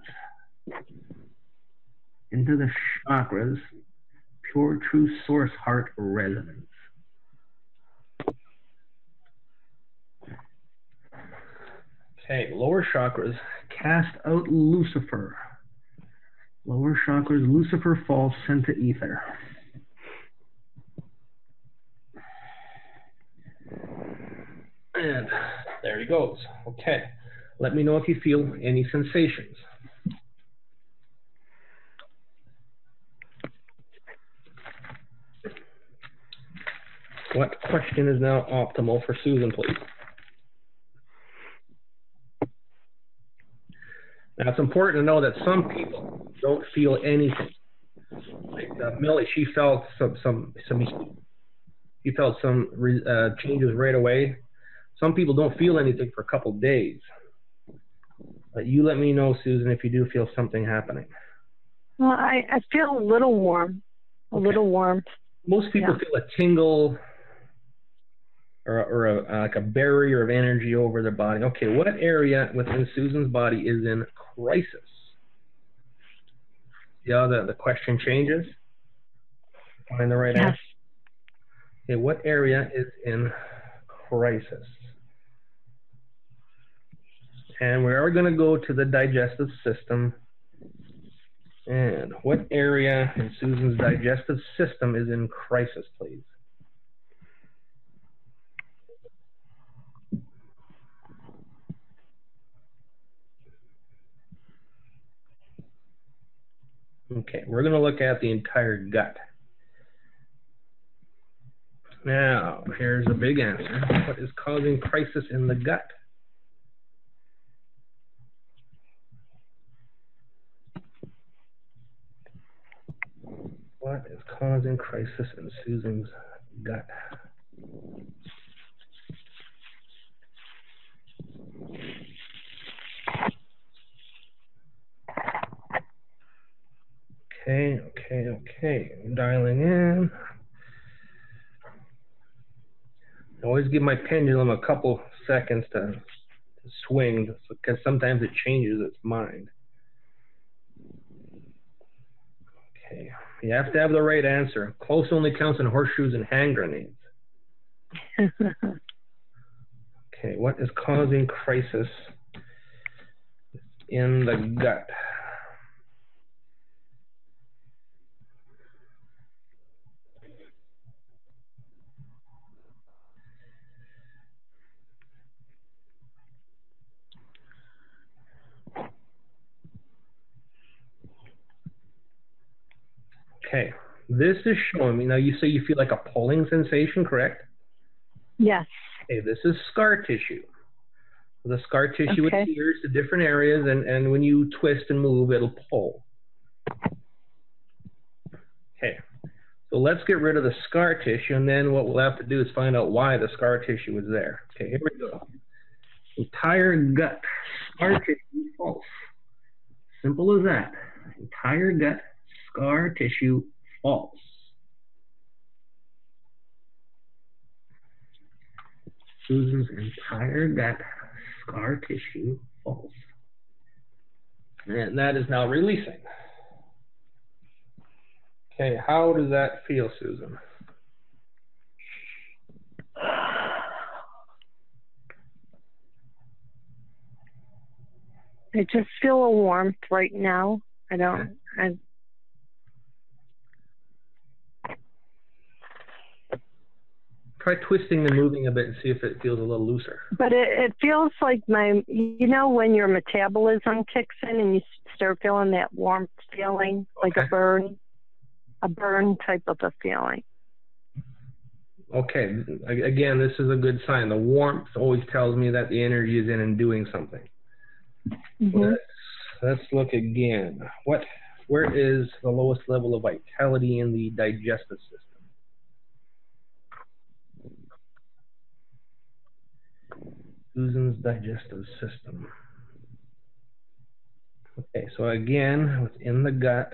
Into the chakras, pure, true source heart resonance. Okay, lower chakras, cast out Lucifer. Lower chakras, Lucifer falls into ether. And there he goes. Okay, let me know if you feel any sensations. What question is now optimal for Susan, please? Now, it's important to know that some people don't feel anything. Like uh, Millie, she felt some, some, some, she felt some uh, changes right away. Some people don't feel anything for a couple days. But you let me know, Susan, if you do feel something happening. Well, I, I feel a little warm. a okay. little warmth. Most people yeah. feel a tingle or, or a, uh, like a barrier of energy over their body. Okay, what area within Susan's body is in crisis? Yeah, the, the question changes. Find the right yes. answer. Okay, what area is in crisis? And we are going to go to the digestive system. And what area in Susan's digestive system is in crisis, please? Okay, we're going to look at the entire gut. Now, here's a big answer. What is causing crisis in the gut? What is causing crisis in Susan's gut? Okay, okay, okay. I'm dialing in. I always give my pendulum a couple seconds to, to swing because sometimes it changes its mind. Okay, you have to have the right answer. Close only counts in horseshoes and hand grenades. Okay, what is causing crisis in the gut? Okay, this is showing me, now you say you feel like a pulling sensation, correct? Yes. Okay, this is scar tissue. The scar tissue okay. adheres to different areas, and, and when you twist and move, it'll pull. Okay, so let's get rid of the scar tissue, and then what we'll have to do is find out why the scar tissue is there. Okay, here we go. Entire gut, scar tissue false. Simple as that. Entire gut, scar tissue false. Susan's entire gut, scar tissue false. And that is now releasing. Okay, how does that feel, Susan? I just feel a warmth right now. I don't, okay. I Try twisting and moving a bit and see if it feels a little looser. But it, it feels like my, you know, when your metabolism kicks in and you start feeling that warmth feeling, like okay. a burn, a burn type of a feeling. Okay, again, this is a good sign. The warmth always tells me that the energy is in and doing something. Mm-hmm. Let's, let's look again. What, where is the lowest level of vitality in the digestive system? Susan's digestive system. Okay, so again, within the gut,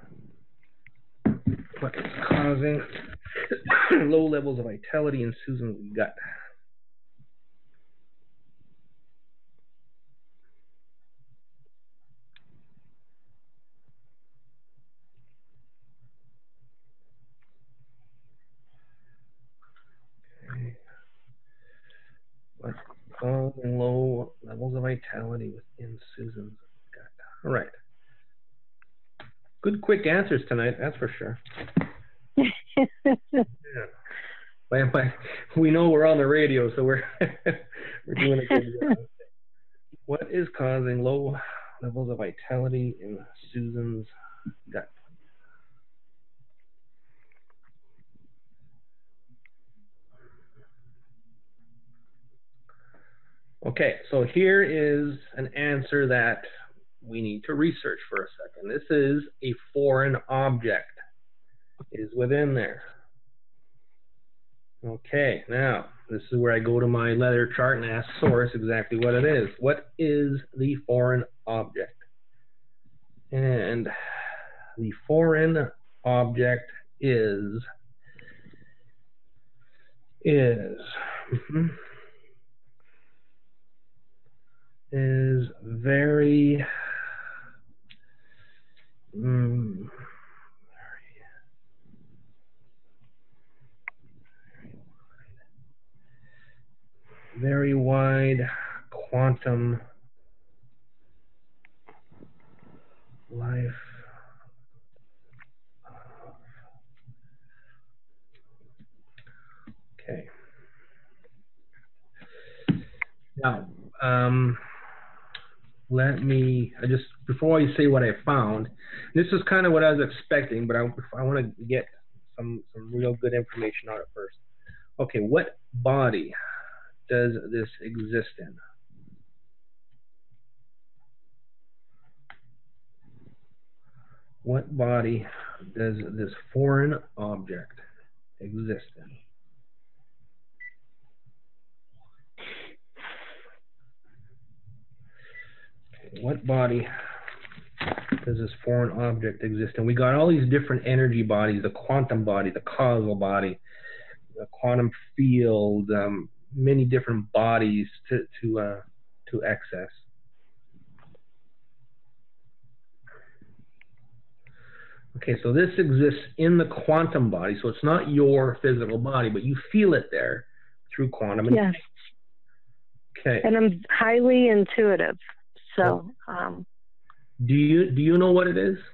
what is causing low levels of vitality in Susan's gut? Okay. What's causing low levels of vitality within Susan's gut? All right. Good quick answers tonight, that's for sure. Yeah. By, by, we know we're on the radio, so we're we're doing a good job. What is causing low levels of vitality in Susan's gut? Okay, so here is an answer that we need to research for a second. This is a foreign object. It is within there. Okay, now this is where I go to my letter chart and ask source exactly what it is. What is the foreign object? And the foreign object is is mhm, is very mm, very wide quantum life. Okay. Now, um, let me, I just, before I say what I found, this is kind of what I was expecting, but I, I want to get some, some real good information on it first. Okay, what body does this exist in? What body does this foreign object exist in? Okay, what body does this foreign object exist in? We got all these different energy bodies, the quantum body, the causal body, the quantum field, um, many different bodies to, to, uh, to access. Okay, so this exists in the quantum body, so it's not your physical body, but you feel it there through quantum. Yes. Okay. And I'm highly intuitive, so. Um, do you do you know what it is?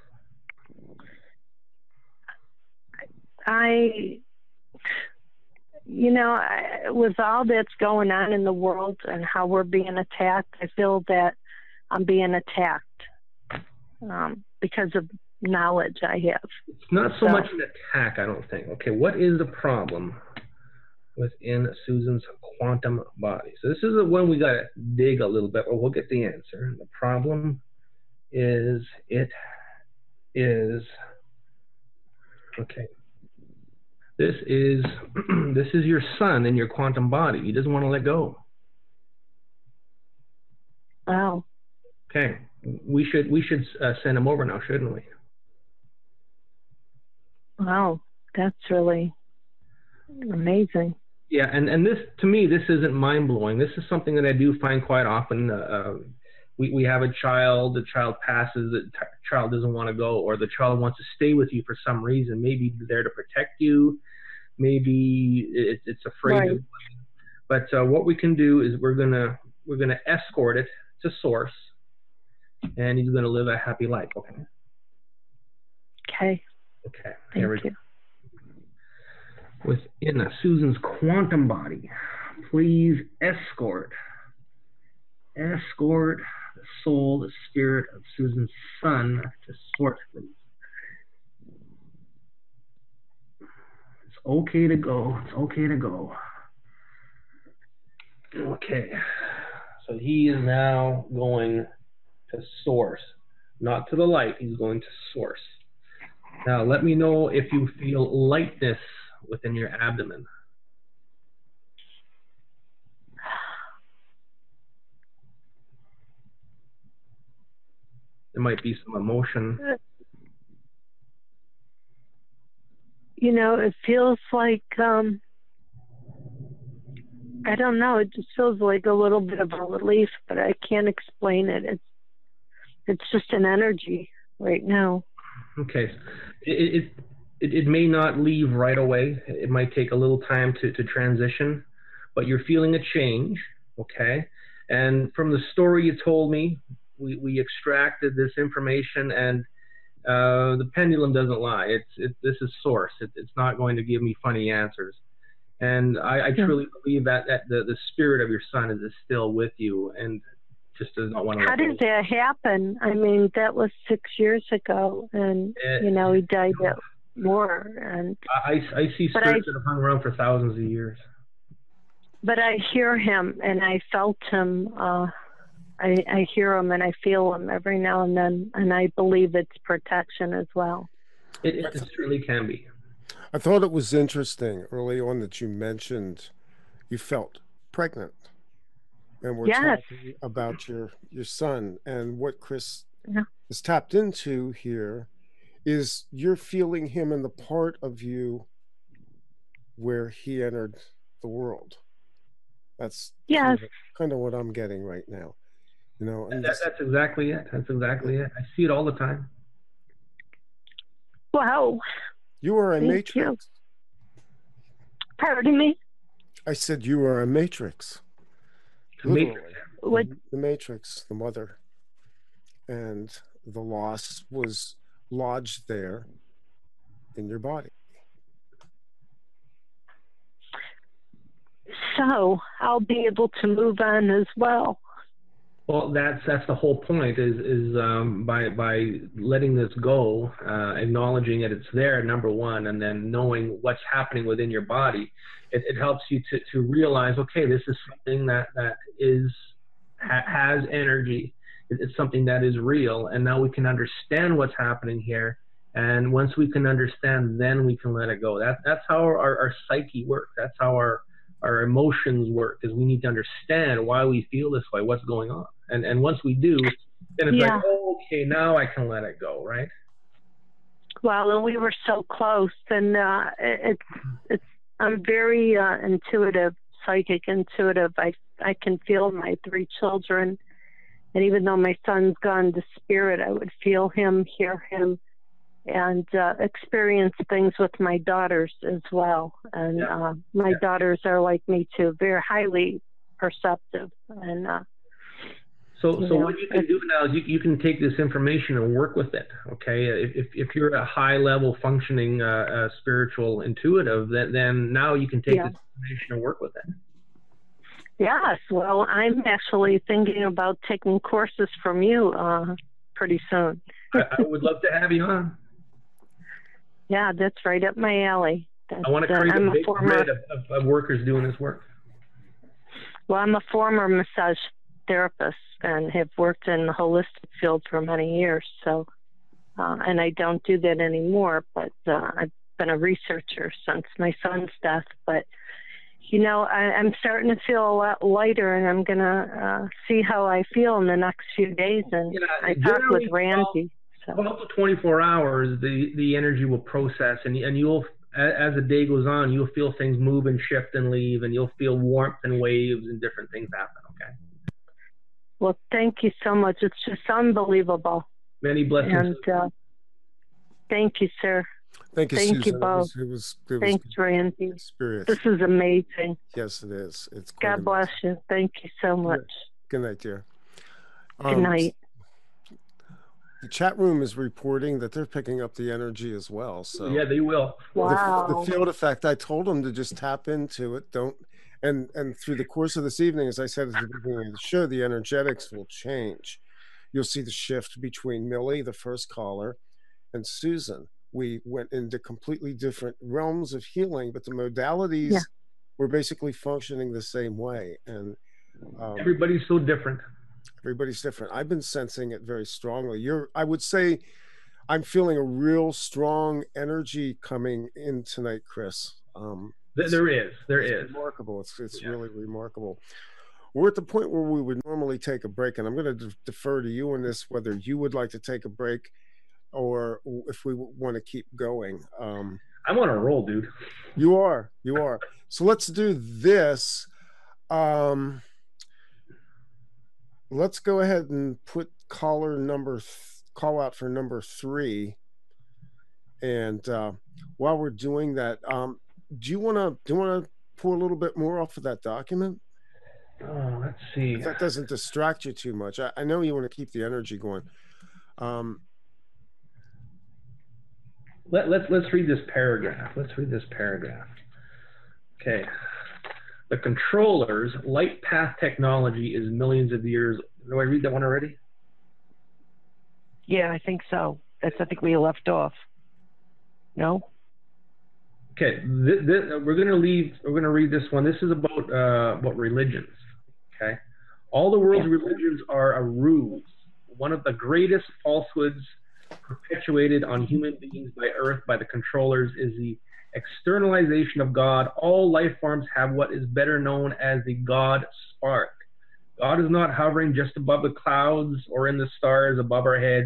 I, you know, I, with all that's going on in the world and how we're being attacked, I feel that I'm being attacked um, because of knowledge I have. It's not so, so much an attack, I don't think. Okay, what is the problem within Susan's quantum body? So this is the one we got to dig a little bit, but we'll get the answer. The problem is it is, okay, this is, this is your son in your quantum body. He doesn't want to let go. Wow. Okay, we should, we should uh, send him over now, shouldn't we? Wow, that's really amazing. Yeah, and, and this, to me, this isn't mind-blowing. This is something that I do find quite often. Uh, we, we have a child, the child passes, the child doesn't want to go, or the child wants to stay with you for some reason. Maybe there to protect you, maybe it, it's afraid right. of you. But uh, what we can do is we're gonna we're gonna escort it to source, and he's gonna live a happy life. Okay. Okay. Okay. Thank you. Within uh, Susan's quantum body, please escort, escort the soul, the spirit of Susan's son to source, please. It's okay to go. It's okay to go. Okay. So he is now going to source, not to the light. He's going to source. Now, let me know if you feel lightness within your abdomen. There might be some emotion. You know, it feels like, um, I don't know, it just feels like a little bit of a relief, but I can't explain it. It's, it's just an energy right now. Okay. It, it, it, it may not leave right away. It might take a little time to, to transition, but you're feeling a change, okay? And from the story you told me, we, we extracted this information, and uh, the pendulum doesn't lie. It's, it, this is source. It, it's not going to give me funny answers. And I, I yeah. truly believe that, that the, the spirit of your son is, is still with you and just does not want to. How did that happen? I mean, that was six years ago, and it, you know, he died at war. And I, I see spirits I, that have hung around for thousands of years. But I hear him, and I felt him. Uh, I, I hear him, and I feel him every now and then, and I believe it's protection as well. It, it, it certainly can be. I thought it was interesting early on that you mentioned you felt pregnant. And we're yes. talking about your, your son, and what Chris yeah. has tapped into here is you're feeling him in the part of you where he entered the world. That's Yes. kind of, kind of what I'm getting right now. You know, and That, this, that's exactly it. That's exactly it. I see it all the time. Wow. you are a Thank matrix. you. Pardon me? I said you are a matrix. The Literally. Matrix. What? The matrix, the mother. And the loss was lodged there in your body. So I'll be able to move on as well. Well, that's that's the whole point. Is is um, by by letting this go, uh, acknowledging that it's there, number one, and then knowing what's happening within your body. It, it helps you to to realize, okay, this is something that that is ha, has energy. It, it's something that is real, and now we can understand what's happening here. And once we can understand, then we can let it go. That that's how our, our psyche works. That's how our our emotions work, is we need to understand why we feel this way, what's going on. And and once we do, then it's Yeah. like, oh, okay, now I can let it go, right? Well, and we were so close, and uh, it- it's it's. I'm very uh, intuitive, psychic, intuitive. I I can feel my three children, and even though my son's gone to spirit, I would feel him, hear him, and uh, experience things with my daughters as well. And Yeah. uh, my Yeah. daughters are like me too, very highly perceptive. And uh, So, You so know, what you can do now is you, you can take this information and work with it. Okay, if if, if you're a high level functioning uh, uh, spiritual intuitive, then then now you can take Yeah. this information and work with it. yes, well, I'm actually thinking about taking courses from you uh, pretty soon. I, I would love to have you on. Yeah, that's right up my alley. That's, I want to uh, create I'm a a big former, grid of, of, of workers doing this work. well, I'm a former massage therapist and have worked in the holistic field for many years. So, uh, and I don't do that anymore, but uh, I've been a researcher since my son's death. But, you know, I, I'm starting to feel a lot lighter, and I'm going to uh, see how I feel in the next few days. And Yeah, I talked with generally, Randy. So. twelve to twenty-four hours, the, the energy will process, and, and you'll, as the day goes on, you'll feel things move and shift and leave, and you'll feel warmth and waves and different things happen, okay? Well, thank you so much. It's just unbelievable. Many blessings. And uh, thank you, sir. Thank you, Thank you Susan. both. It was, it was, it was Thanks, good Randy. experience. This is amazing. Yes, it is. It's quite God bless amazing. you. Thank you so much. Good night, dear. Good Um, night. The chat room is reporting that they're picking up the energy as well. So Yeah, they will. the, Wow. the field effect, I told them to just tap into it. Don't and and through the course of this evening, as I said at the beginning of the show, the energetics will change. You'll see the shift between Millie, the first caller, and Susan. We went into completely different realms of healing, but the modalities Yeah. were basically functioning the same way. And um, Everybody's so different. everybody's different. I've been sensing it very strongly. You're, I would say, I'm feeling a real strong energy coming in tonight, Chris. Um, There is, there it's is. remarkable. It's it's Yeah. really remarkable. We're at the point where we would normally take a break, and I'm going to defer to you on this, whether you would like to take a break or if we want to keep going. Um, I'm on a roll, dude. you are, you are. So let's do this. Um, let's go ahead and put caller number, th- call out for number three. And uh, while we're doing that, um, do you want to do you want to pull a little bit more off of that document? Oh, let's see. If that doesn't distract you too much. I, I know you want to keep the energy going. Um, Let, let's let's read this paragraph. Let's read this paragraph. Okay. The controller's light path technology is millions of years. Do I read that one already? Yeah, I think so. That's I think we left off. No? Okay. Th- th- we're gonna leave. We're gonna read this one. This is about uh, about religions. Okay. All the world's Yeah. religions are a ruse. One of the greatest falsehoods perpetuated on human beings by Earth by the controllers is the externalization of God. All life forms have what is better known as the God spark. God is not hovering just above the clouds or in the stars above our heads.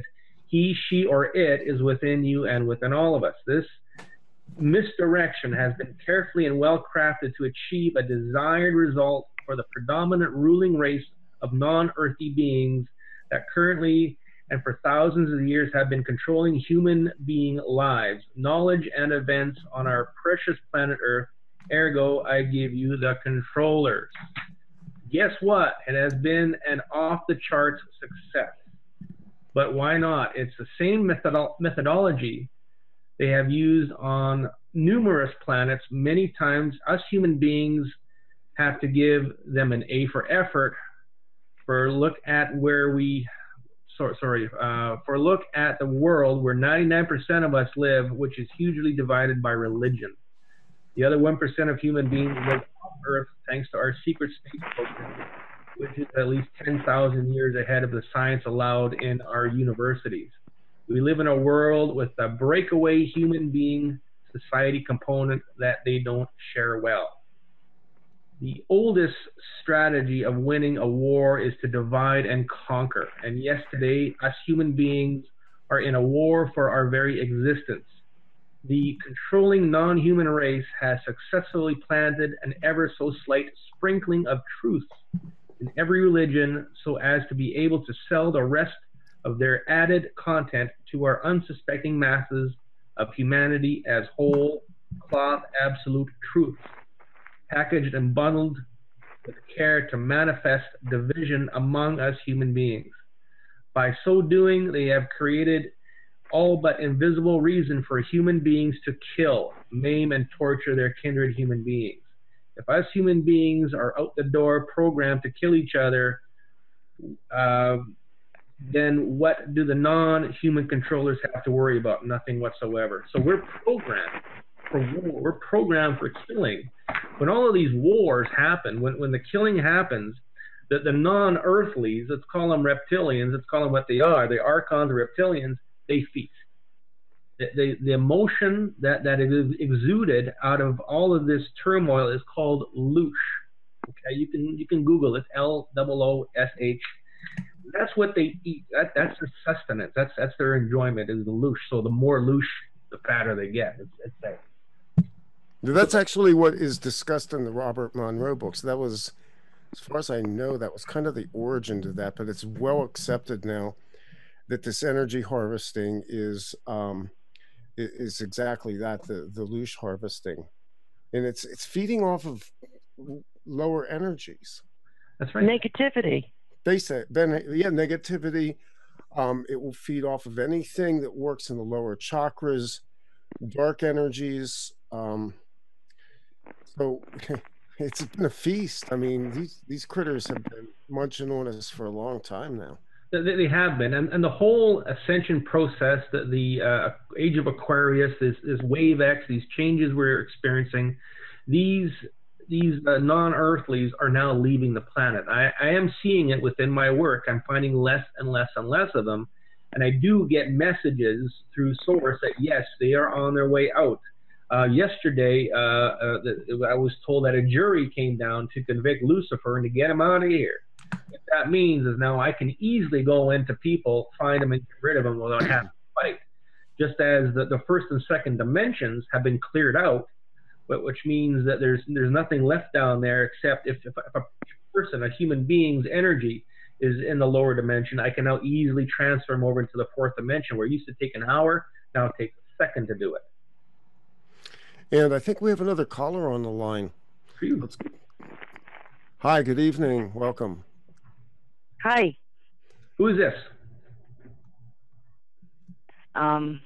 He, she, or it is within you and within all of us. This misdirection has been carefully and well crafted to achieve a desired result for the predominant ruling race of non-earthly beings that currently and for thousands of years have been controlling human being lives, knowledge, and events on our precious planet Earth. Ergo, I give you the controllers. Guess what? It has been an off-the-charts success. But why not? It's the same methodo methodology they have used on numerous planets. Many times, us human beings have to give them an A for effort for a look at where we, sorry, sorry uh, for a look at the world where ninety-nine percent of us live, which is hugely divided by religion. The other one percent of human beings live on Earth thanks to our secret space program, which is at least ten thousand years ahead of the science allowed in our universities. We live in a world with a breakaway human being society component that they don't share well. The oldest strategy of winning a war is to divide and conquer. And yes, today, us human beings are in a war for our very existence. The controlling non-human race has successfully planted an ever so slight sprinkling of truth in every religion so as to be able to sell the rest of their added content to our unsuspecting masses of humanity as whole, cloth, absolute truth, packaged and bundled with care to manifest division among us human beings. By so doing, they have created all but invisible reason for human beings to kill, maim, and torture their kindred human beings. If us human beings are out the door programmed to kill each other, uh, then what do the non-human controllers have to worry about? Nothing whatsoever. So we're programmed for war. We're programmed for killing. When all of these wars happen, when, when the killing happens, the, the non-earthlies, let's call them reptilians, let's call them what they are, the archons, the reptilians, they feast. The, the, the emotion that, that is exuded out of all of this turmoil is called loosh. Okay, you can you can Google it, L O O S H. That's what they eat. That, that's their sustenance. That's that's their enjoyment is the loosh. So the more loosh, the fatter they get. It's, it's there. That's actually what is discussed in the Robert Monroe books. That was, as far as I know, that was kind of the origin to that, but it's well accepted now that this energy harvesting is um, is exactly that, the, the loosh harvesting. And it's it's feeding off of lower energies. That's right. Negativity. They say, then, yeah, negativity. Um, it will feed off of anything that works in the lower chakras, dark energies. Um, so it's been a feast. I mean, these, these critters have been munching on us for a long time now. They have been, and, and the whole ascension process, the, the uh, age of Aquarius, this, this wave X, these changes we're experiencing, these these uh, non-earthlies are now leaving the planet. I, I am seeing it within my work. I'm finding less and less and less of them, and I do get messages through source that yes, they are on their way out. Uh, yesterday, uh, uh, the, I was told that a jury came down to convict Lucifer and to get him out of here. What that means is now I can easily go into people, find them, and get rid of them without having to fight. Just as the, the first and second dimensions have been cleared out, but which means that there's there's nothing left down there except if, if, if a person, a human being's energy is in the lower dimension, I can now easily transfer them over into the fourth dimension, where it used to take an hour, now it takes a second to do it. And I think we have another caller on the line. Let's... Hi, good evening. Welcome. Hi. Who is this? Um,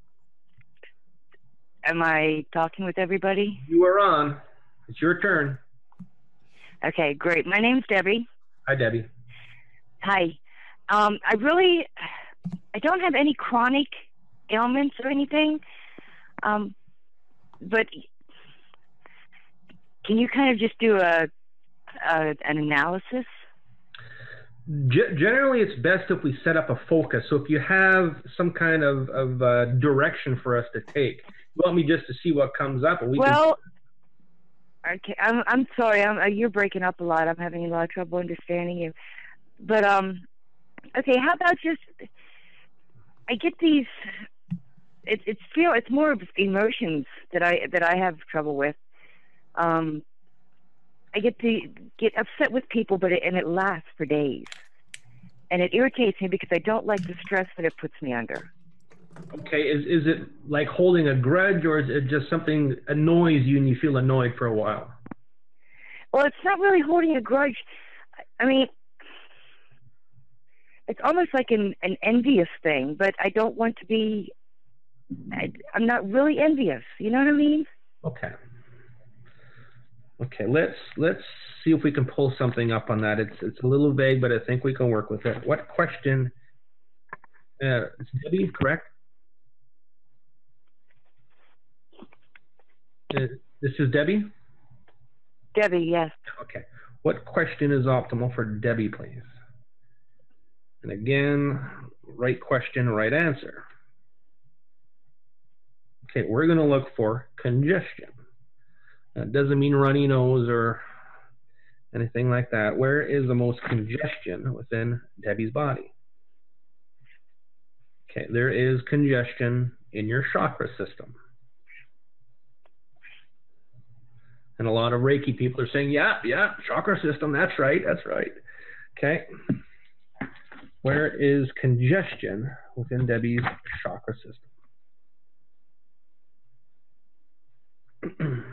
am I talking with everybody? You are on. It's your turn. Okay, great. My name's Debbie. Hi, Debbie. Hi. Um, I really, I don't have any chronic ailments or anything, um, but can you kind of just do a, a an analysis? Generally, it's best if we set up a focus. So if you have some kind of, of uh, direction for us to take, you want me just to see what comes up? And we well, can... okay, I'm, I'm sorry. I'm, uh, you're breaking up a lot. I'm having a lot of trouble understanding you. But, um, okay, how about just I get these. It, it's feel. It's more of emotions that I that I have trouble with. Um, I get to get upset with people, but it, and it lasts for days, and it irritates me because I don't like the stress that it puts me under. Okay, is is it like holding a grudge, or is it just something annoys you and you feel annoyed for a while? Well, it's not really holding a grudge. I mean, it's almost like an, an envious thing, but I don't want to be, I, I'm not really envious. You know what I mean? Okay. Okay, let's let's see if we can pull something up on that. It's it's a little vague, but I think we can work with it. What question? Uh, it's Debbie, correct? Uh, this is Debbie? Debbie, yes. Okay. What question is optimal for Debbie, please? And again, right question, right answer. Okay, we're going to look for congestion. That doesn't mean runny nose or anything like that. Where is the most congestion within Debbie's body? Okay, there is congestion in your chakra system. And a lot of Reiki people are saying, yeah, yeah, chakra system, that's right, that's right. Okay. Where is congestion within Debbie's chakra system?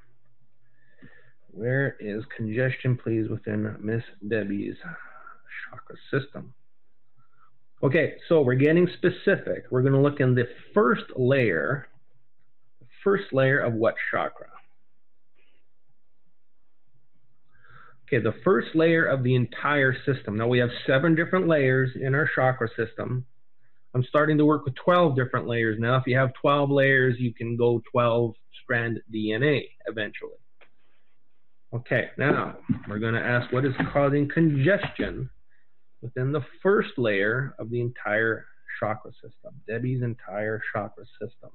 Where is congestion, please, within Miss Debbie's chakra system? Okay, so we're getting specific. We're going to look in the first layer, the first layer of what chakra? Okay, the first layer of the entire system. Now we have seven different layers in our chakra system. I'm starting to work with twelve different layers now. If you have twelve layers, you can go twelve strand D N A eventually. Okay, now we're going to ask what is causing congestion within the first layer of the entire chakra system, Debbie's entire chakra system.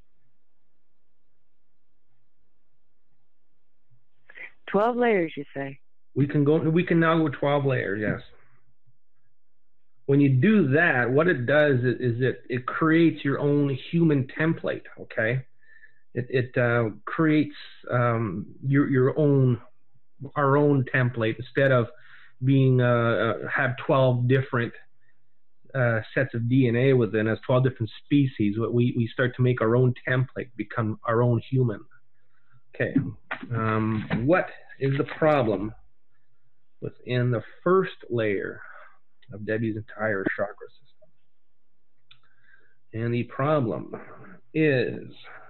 twelve layers, you say? We can go. We can now go twelve layers. Yes. When you do that, what it does is, is it it creates your own human template. Okay. It it uh, creates um, your your own our own template instead of being uh, have twelve different uh, sets of D N A within us, twelve different species. We we start to make our own template, become our own human. Okay. Um, what is the problem within the first layer of Debbie's entire chakra system? And the problem is,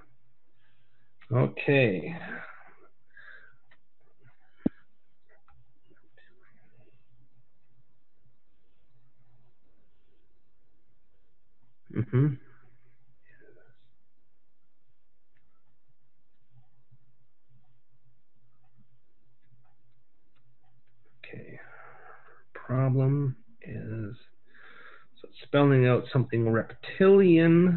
okay, mm-hmm. Okay, problem is, so it's spelling out something reptilian,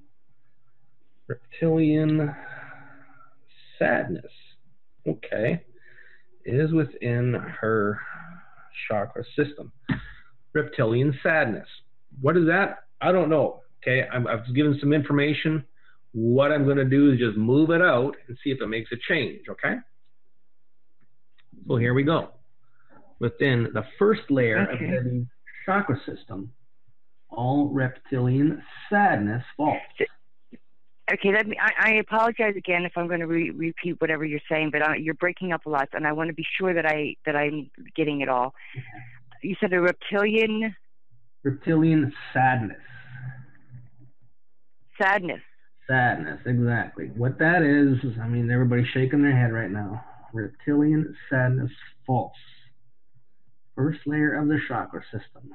reptilian sadness, okay, is within her chakra system. Reptilian sadness. What is that? I don't know. Okay, I'm, I've given some information. What I'm going to do is just move it out and see if it makes a change, okay? So here we go. Within the first layer okay. of the chakra system, all reptilian sadness falls. Okay, let me, I, I apologize again if I'm going to re repeat whatever you're saying, but I, you're breaking up a lot, and I want to be sure that, I, that I'm getting it all. Okay. You said a reptilian? Reptilian sadness. Sadness. Sadness, exactly. What that is, is, I mean, everybody's shaking their head right now. Reptilian sadness false. First layer of the chakra system.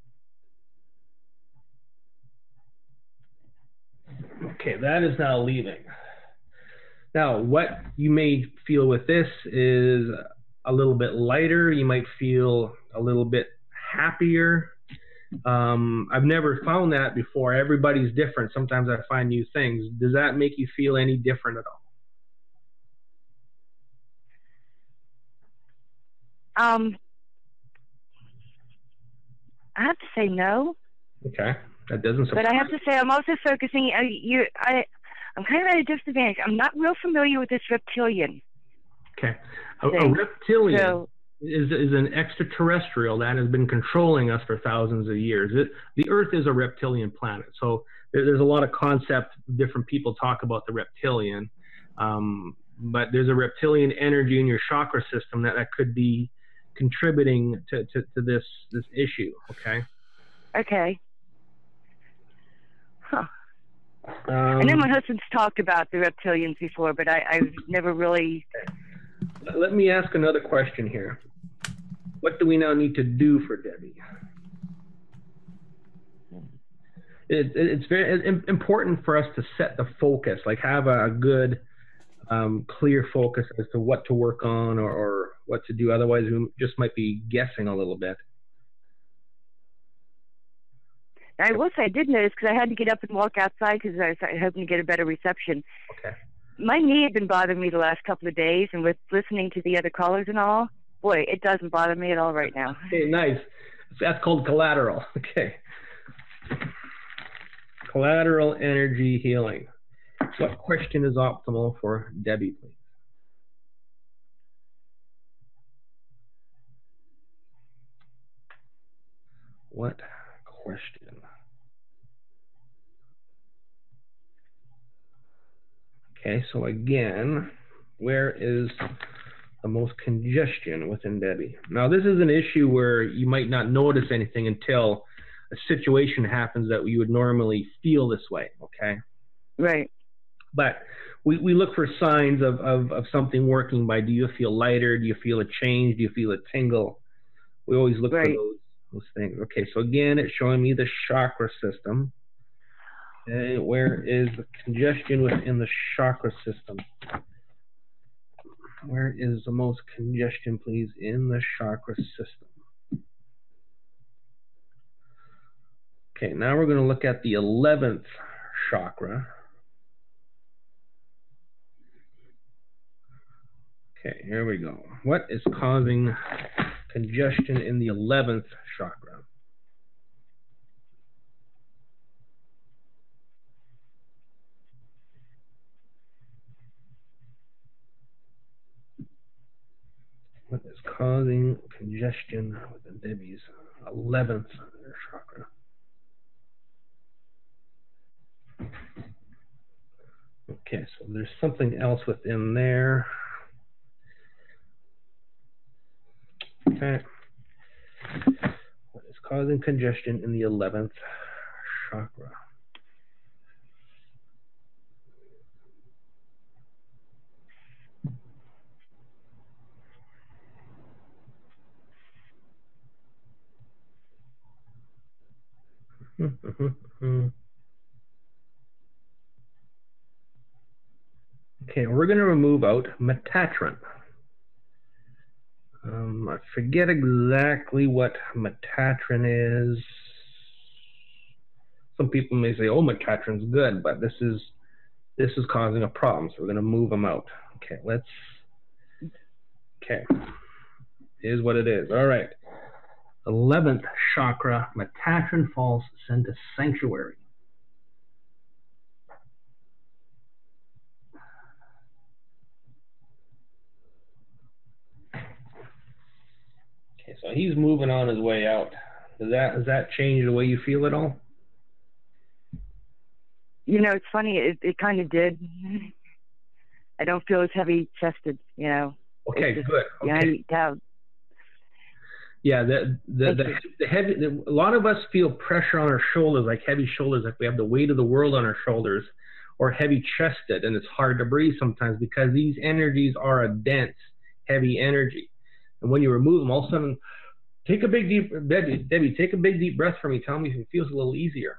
Okay, that is now leaving. Now, what you may feel with this is a little bit lighter. You might feel a little bit happier. Um, I've never found that before. Everybody's different. Sometimes I find new things. Does that make you feel any different at all? Um, I have to say no. Okay. That doesn't surprise. But I have to say, I'm also focusing. I, you, I, I'm kind of at a disadvantage. I'm not real familiar with this reptilian. Okay, a, a reptilian so, is is an extraterrestrial that has been controlling us for thousands of years. It, the Earth is a reptilian planet, so there, there's a lot of concept. Different people talk about the reptilian, um, but there's a reptilian energy in your chakra system that, that could be contributing to, to, to this this issue. Okay. Okay. Huh. Um, I know my husband's talked about the reptilians before, but I, I've never really. Let me ask another question here. What do we now need to do for Debbie? It, it, it's very important for us to set the focus, like have a, a good, um, clear focus as to what to work on or, or what to do. Otherwise, we just might be guessing a little bit. I will say I did notice because I had to get up and walk outside because I was hoping to get a better reception. Okay. My knee had been bothering me the last couple of days, and with listening to the other callers and all, boy, it doesn't bother me at all right now. Okay, nice. That's called collateral. Okay. Collateral energy healing. What question is optimal for Debbie, please? What question? Okay, so again, where is the most congestion within Debbie? Now, this is an issue where you might not notice anything until a situation happens that you would normally feel this way, okay? Right. But we, we look for signs of, of, of something working by, do you feel lighter? Do you feel a change? Do you feel a tingle? We always look right. for those, those things. Okay, so again, it's showing me the chakra system. Okay, where is the congestion within the chakra system? Where is the most congestion, please, in the chakra system? Okay, now we're going to look at the eleventh chakra. Okay, here we go. What is causing congestion in the eleventh chakra? What is causing congestion within Debbie's eleventh chakra? Okay, so there's something else within there. Okay. What is causing congestion in the eleventh chakra? Okay, we're going to remove out metatron. Um, I forget exactly what metatron is. Some people may say, "Oh, metatron's good," but this is this is causing a problem, so we're going to move them out. Okay, let's. Okay, here's what it is. All right, eleventh chakra, metatron falls into sanctuary. Okay, so he's moving on his way out. Does that does that change the way you feel at all? You know, it's funny. It it kind of did. I don't feel as heavy chested. You know. Okay, just, good. Okay. Yeah, yeah. The the the, the heavy. The, a lot of us feel pressure on our shoulders, like heavy shoulders, like we have the weight of the world on our shoulders, or heavy chested, and it's hard to breathe sometimes because these energies are a dense, heavy energy. And when you remove them, all of a sudden, take a big deep, Debbie, Debbie, take a big deep breath for me. Tell me if it feels a little easier.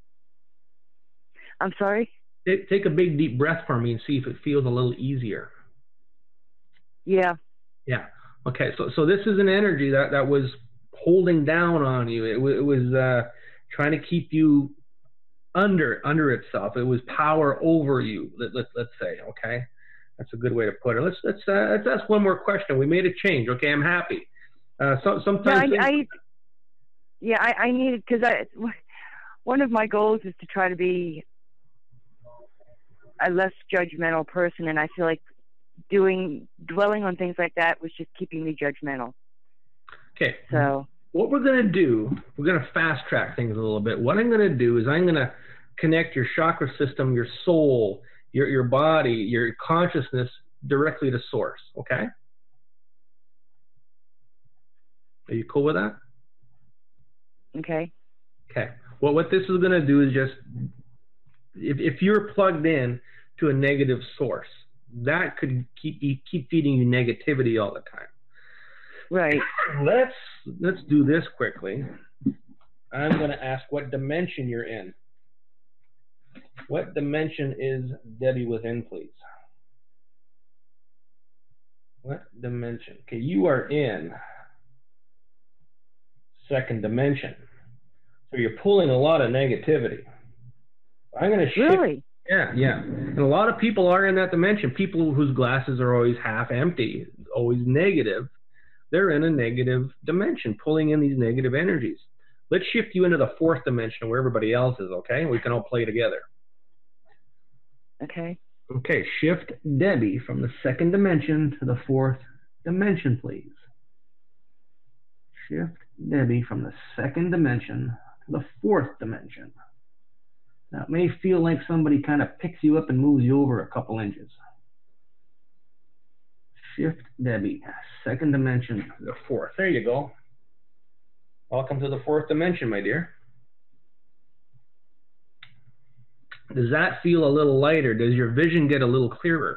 I'm sorry? Take, take a big deep breath for me and see if it feels a little easier. Yeah. Yeah. Okay. So, so this is an energy that, that was holding down on you. It, it was uh, trying to keep you under, under itself. It was power over you, let, let, let's say, okay? That's a good way to put it. Let's let's uh, let's ask one more question. We made a change. Okay, I'm happy. Uh, so, sometimes. Yeah, I, I, yeah, I, I needed because I one of my goals is to try to be a less judgmental person, and I feel like doing dwelling on things like that was just keeping me judgmental. Okay. So what we're going to do, we're going to fast track things a little bit. What I'm going to do is I'm going to connect your chakra system, your soul, your your body, your consciousness directly to source. Okay? Are you cool with that? okay. Okay. Well, what this is going to do is just, if, if you're plugged in to a negative source, that could keep you, keep feeding you negativity all the time. Right. Let's let's do this quickly. I'm going to ask what dimension you're in. What dimension is Debbie within, please? What dimension? Okay, you are in second dimension. So you're pulling a lot of negativity. I'm going to shift. Really? Yeah, yeah. And a lot of people are in that dimension. People whose glasses are always half empty, always negative, they're in a negative dimension, pulling in these negative energies. Let's shift you into the fourth dimension where everybody else is, okay? We can all play together. Okay. Okay, shift Debbie from the second dimension to the fourth dimension, please. Shift Debbie from the second dimension to the fourth dimension. Now, it may feel like somebody kind of picks you up and moves you over a couple inches. Shift Debbie, second dimension to the fourth. There you go. Welcome to the fourth dimension, my dear. Does that feel a little lighter? Does your vision get a little clearer?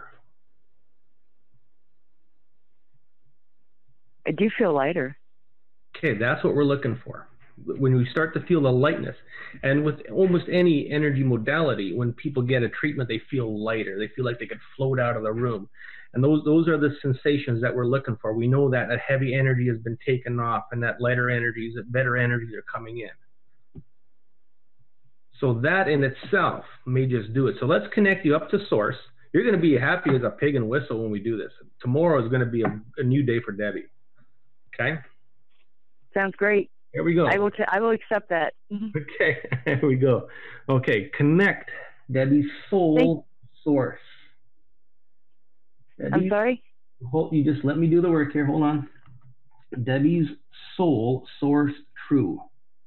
I do feel lighter. Okay, that's what we're looking for. When we start to feel the lightness, and with almost any energy modality, when people get a treatment, they feel lighter. They feel like they could float out of the room. And those those are the sensations that we're looking for. We know that that heavy energy has been taken off, and that lighter energies, that better energies are coming in. So that in itself may just do it. So let's connect you up to source. You're going to be happy as a pig and whistle when we do this. Tomorrow is going to be a, a new day for Debbie. Okay? Sounds great. Here we go. I will. T I will accept that. Okay, here we go. Okay, connect Debbie's soul Thank source. Debbie's, I'm sorry? Hold, you just let me do the work here. Hold on. Debbie's soul source true.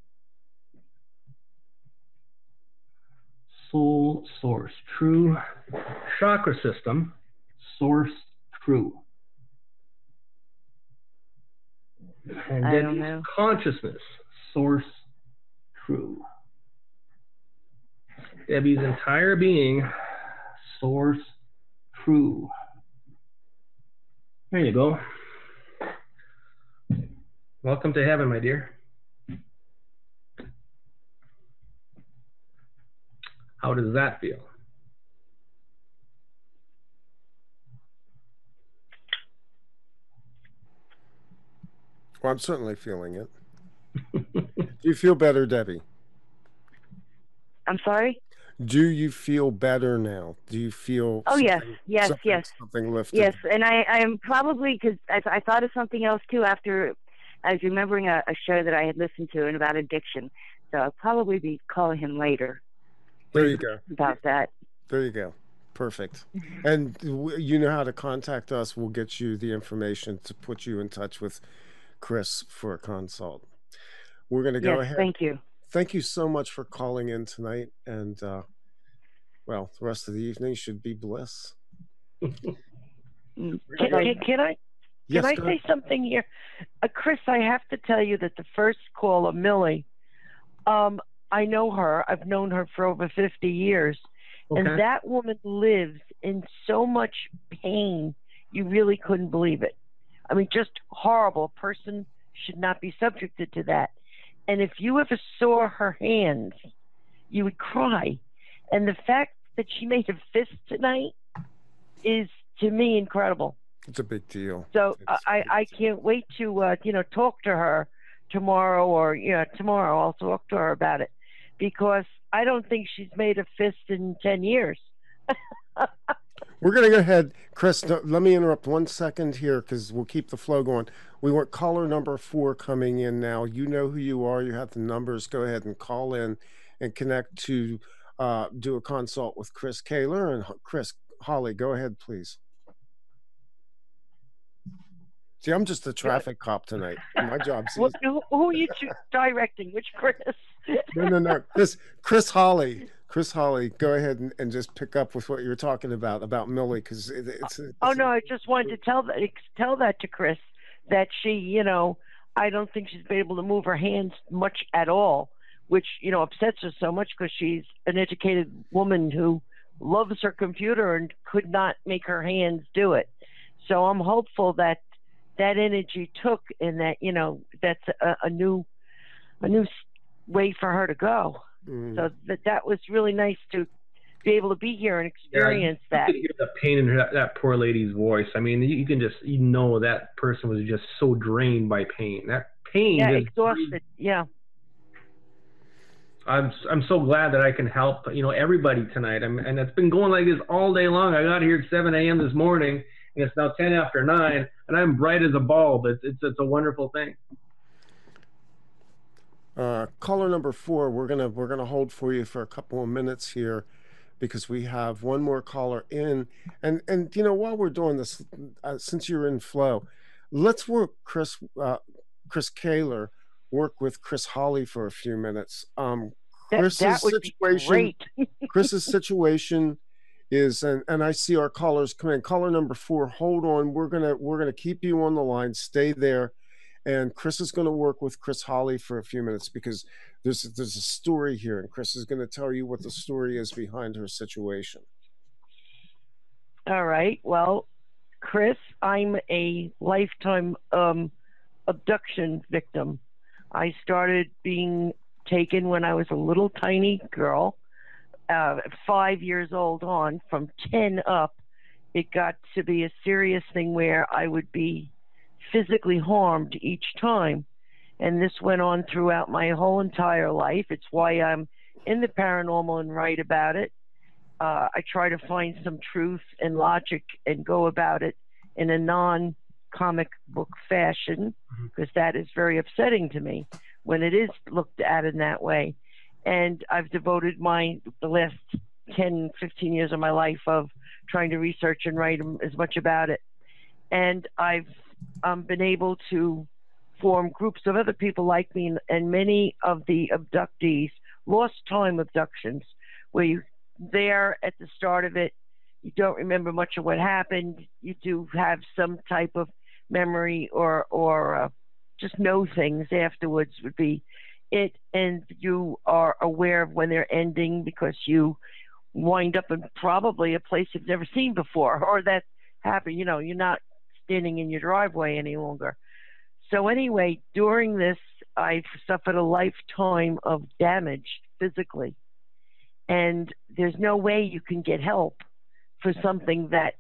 Soul source true. Chakra system source true. And I Debbie's don't know. consciousness source true. Debbie's entire being source true. There you go. Welcome to heaven, my dear. How does that feel? Well, I'm certainly feeling it. Do you feel better, Debbie? I'm sorry? Do you feel better now? Do you feel Oh, yes, yes, something, yes. something lifted? Yes, and I, I am probably, because I, I thought of something else too after I was remembering a, a show that I had listened to and about addiction. So I'll probably be calling him later. There you go. About that. There you go. Perfect. And you know how to contact us. We'll get you the information to put you in touch with Chris for a consult. We're going to go yes, ahead. Thank you. Thank you so much for calling in tonight. And, uh, well, the rest of the evening should be bliss. Can, can, can I, Yes, can I go say ahead. something here? Uh, Chris, I have to tell you that the first caller, Millie, um, I know her. I've known her for over fifty years. Okay. And that woman lives in so much pain, you really couldn't believe it. I mean, just horrible. A person should not be subjected to that. And if you ever saw her hands, you would cry. And the fact that she made a fist tonight is, to me, incredible. It's a big deal. So It's I, a big I deal. can't wait to, uh, you know, talk to her tomorrow or, you know, tomorrow I'll talk to her about it, because I don't think she's made a fist in ten years. We're going to go ahead. Chris, no, let me interrupt one second here because we'll keep the flow going. We want caller number four coming in now. You know who you are. You have the numbers. Go ahead and call in and connect to uh, do a consult with Chris Kehler. And Chris, Holly, go ahead, please. See, I'm just a traffic cop tonight. My job's easy. Who, who are you directing? Which Chris? No, no, no. Chris, Chris Holly. Chris Holly, go ahead and, and just pick up with what you were talking about, about Millie, because it, it's, it's... Oh, no, I just wanted to tell that, tell that to Chris, that she, you know, I don't think she's been able to move her hands much at all, which, you know, upsets her so much because she's an educated woman who loves her computer and could not make her hands do it. So I'm hopeful that that energy took, and that, you know, that's a, a new a new way for her to go. Mm. So that that was really nice to be able to be here and experience yeah, you, that. You could hear the pain in her, that poor lady's voice. I mean, you, you can just, you know, that person was just so drained by pain. That pain. Yeah, is exhausted. Drained. Yeah. I'm I'm so glad that I can help, you know, everybody tonight. I'm, and it's been going like this all day long. I got here at seven A M this morning, and it's now ten after nine, and I'm bright as a bulb. It's it's, it's a wonderful thing. Uh, caller number four, we're gonna we're gonna hold for you for a couple of minutes here, because we have one more caller in, and and you know, while we're doing this, uh, since you're in flow, let's work Chris uh, Chris Kehler work with Chris Holly for a few minutes. Um, Chris's that, that would situation, be great. Chris's situation is, and and I see our callers come in. Caller number four, hold on. We're gonna we're gonna keep you on the line. Stay there. And Chris is going to work with Chris Holly for a few minutes, because there's there's a story here, and Chris is going to tell you what the story is behind her situation. All right. Well, Chris, I'm a lifetime um, abduction victim. I started being taken when I was a little tiny girl, uh, five years old on. From ten up, it got to be a serious thing where I would be physically harmed each time, and this went on throughout my whole entire life. It's why I'm in the paranormal and write about it. uh, I try to find some truth and logic and go about it in a non-comic book fashion, because that is very upsetting to me when it is looked at in that way. And I've devoted my the last ten, fifteen years of my life of trying to research and write as much about it. And I've um, been able to form groups of other people like me, and many of the abductees, lost time abductions, where you there at the start of it, you don't remember much of what happened. You do have some type of memory, or or uh, just know things afterwards would be it, and you are aware of when they're ending, because you wind up in probably a place you've never seen before, or that happened. You know, you're not standing in your driveway any longer. So anyway, during this, I've suffered a lifetime of damage physically, and there's no way you can get help for something that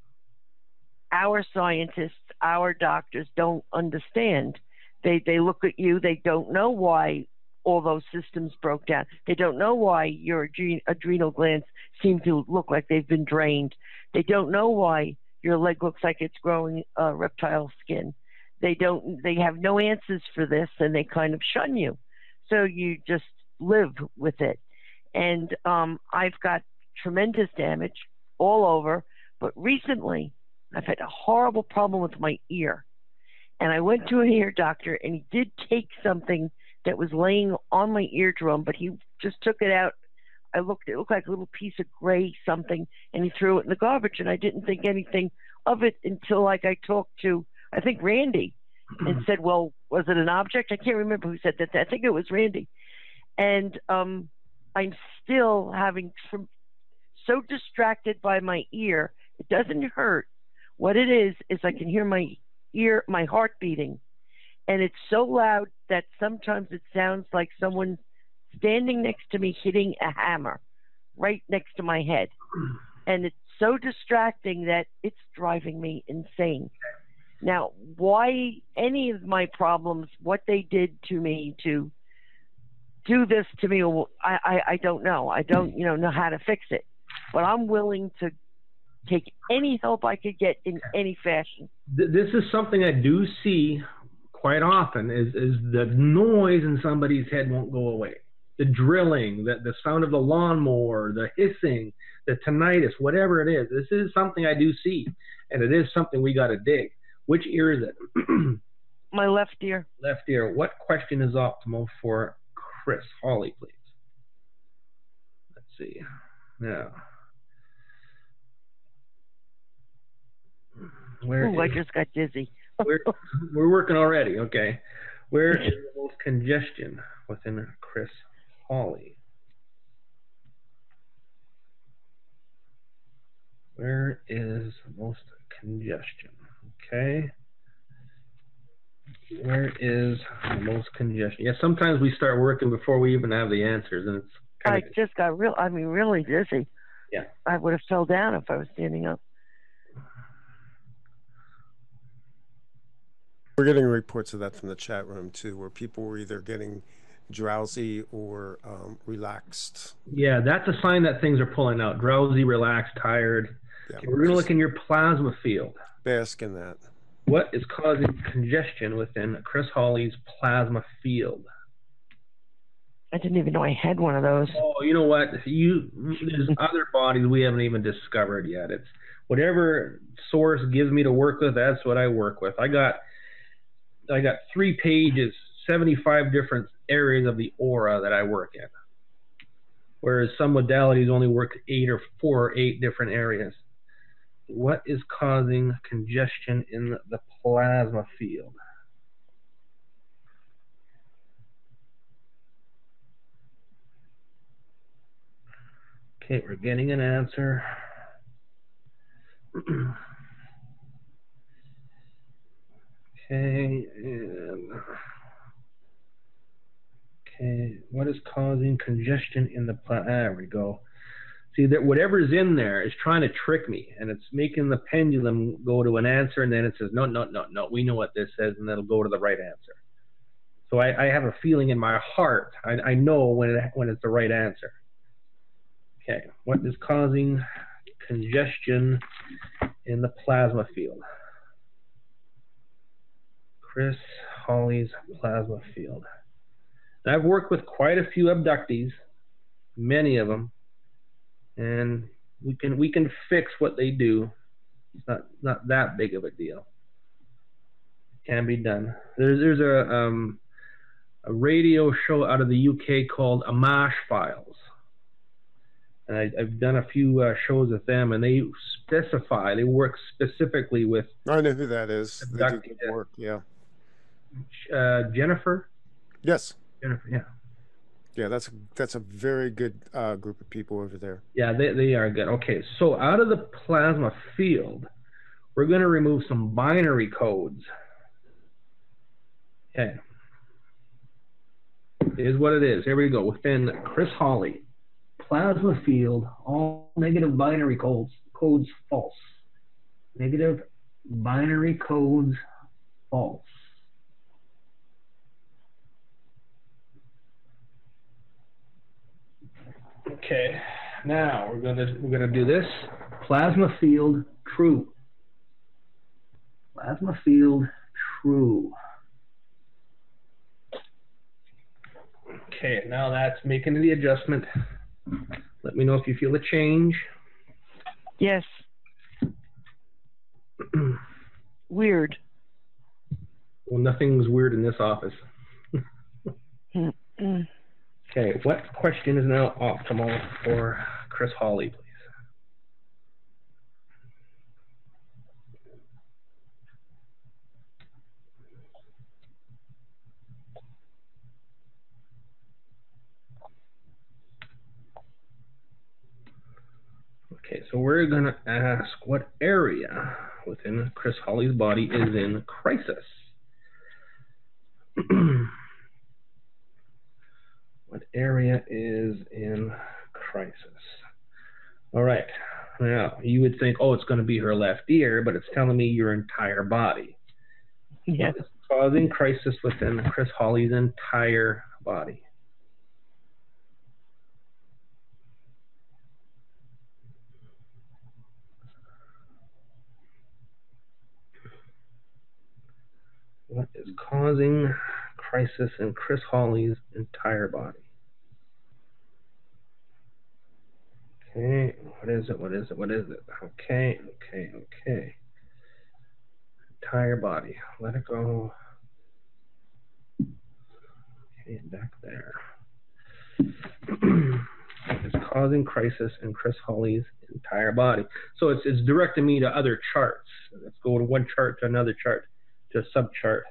our scientists, our doctors don't understand. They they look at you, they don't know why all those systems broke down. They don't know why your adrenal glands seem to look like they've been drained. They don't know why your leg looks like it's growing uh, reptile skin. They don't, they have no answers for this, and they kind of shun you. So you just live with it. And um, I've got tremendous damage all over, but recently I've had a horrible problem with my ear. And I went to an ear doctor, and he did take something that was laying on my eardrum, but he just took it out. I looked, it looked like a little piece of gray something, and he threw it in the garbage, and I didn't think anything of it until like I talked to, I think, Randy, and said, well, was it an object? I can't remember who said that. I think it was Randy. And um, I'm still having some, so distracted by my ear. It doesn't hurt. What it is, is I can hear my ear, my heart beating. And it's so loud that sometimes it sounds like someone standing next to me hitting a hammer right next to my head. And it's so distracting that it's driving me insane. Now, why any of my problems, what they did to me to do this to me, I, I, I don't know. I don't, you know, know how to fix it. But I'm willing to take any help I could get in any fashion. This is something I do see quite often, is, is the noise in somebody's head won't go away. the drilling, the, the sound of the lawnmower, the hissing, the tinnitus, whatever it is. This is something I do see, and it is something we got to dig. Which ear is it? My left ear. Left ear. What question is optimal for Chris Hawley, please? Let's see. Now, where Ooh, I is, just got dizzy. we're, we're working already. Okay. Where is the most congestion within Chris Hawley? Where is the most congestion? Okay. Where is the most congestion? Yeah, sometimes we start working before we even have the answers, and it's kind I of just got real, I mean, really dizzy. yeah. I would have fell down if I was standing up. We're getting reports of that from the chat room too, where people were either getting drowsy or um, relaxed. Yeah, that's a sign that things are pulling out. Drowsy, relaxed, tired. Yeah, Okay, we're going to look in your plasma field. bask in that. What is causing congestion within Chris Hawley's plasma field? I didn't even know I had one of those. Oh, you know what? You there's other bodies we haven't even discovered yet. It's whatever source gives me to work with. That's what I work with. I got I got three pages, seventy-five different areas of the aura that I work in, whereas some modalities only work eight or four or eight different areas. What is causing congestion in the plasma field? Okay, we're getting an answer. Okay, and okay, what is causing congestion in the plasma? There we go. See, that whatever's in there is trying to trick me, and it's making the pendulum go to an answer, and then it says, no, no, no, no, we know what this says, and it'll go to the right answer. So I, I have a feeling in my heart, I, I know when, it, when it's the right answer. Okay, what is causing congestion in the plasma field? Chris Hawley's plasma field. And I've worked with quite a few abductees, many of them, and we can we can fix what they do. It's not not that big of a deal. It can be done. There's there's a um, a radio show out of the U K called Amash Files, and I, I've done a few uh, shows with them, and they specify they work specifically with. I know who that is. They do good work. Yeah. Uh, Jennifer. Yes. Jennifer. Yeah. Yeah, that's that's a very good uh, group of people over there. Yeah, they, they are good. Okay, so out of the plasma field, we're going to remove some binary codes. Okay. Here's what it is. Here we go. Within Chris Hawley, plasma field, all negative binary codes, codes false. Negative binary codes false. Okay, now we're gonna we're gonna do this. Plasma field true. Plasma field true. Okay, now that's making the adjustment. Let me know if you feel a change. Yes. Weird. Well, nothing's weird in this office. Mm-mm. Okay, what question is now optimal for Chris Hawley, please? Okay, so we're going to ask what area within Chris Hawley's body is in crisis? What area is in crisis? All right. Now, you would think, oh, it's going to be her left ear, but it's telling me your entire body. Yes. What is causing crisis within Chris Hawley's entire body? What is causing crisis in Chris Hawley's entire body? Okay, what is it? What is it? What is it? Okay, okay, okay. Entire body. Let it go. Okay, back there. It's causing crisis in Chris Hawley's entire body. So it's it's directing me to other charts. Let's go to one chart to another chart to a subchart.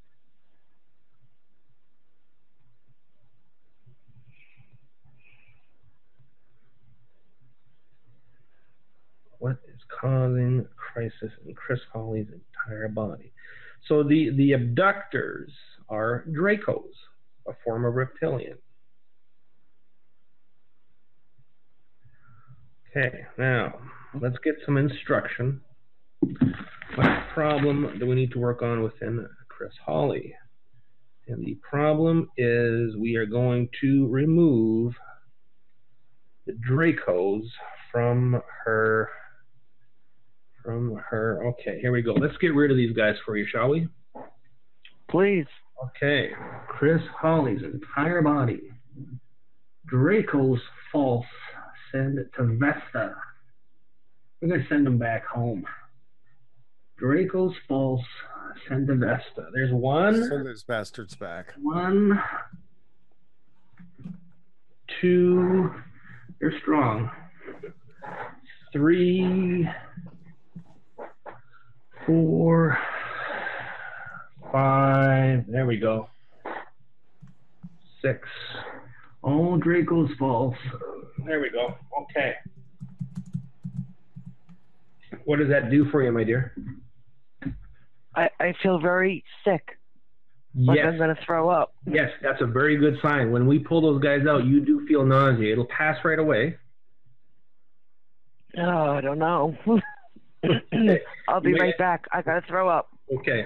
What is causing crisis in Chris Hawley's entire body? So the, the abductors are Dracos, a form of reptilian. Okay, now let's get some instruction. What problem do we need to work on within Chris Hawley? And the problem is we are going to remove the Dracos from her, from her. Okay, here we go. Let's get rid of these guys for you, shall we? Please. Okay, Chris Hawley's entire body. Dracos false. Send it to Vesta. We're going to send them back home. Draco's false. Send to Vesta. There's one. Send those bastards back. One. Two. They're strong. Three. Four. Five. There we go. Six. All Draco's false. There we go. Okay. What does that do for you, my dear? I, I feel very sick. Like Yes. I'm going to throw up. Yes, that's a very good sign. When we pull those guys out, you do feel nausea. It'll pass right away. Oh, I don't know. I'll be Wait. right back. I got to throw up. Okay.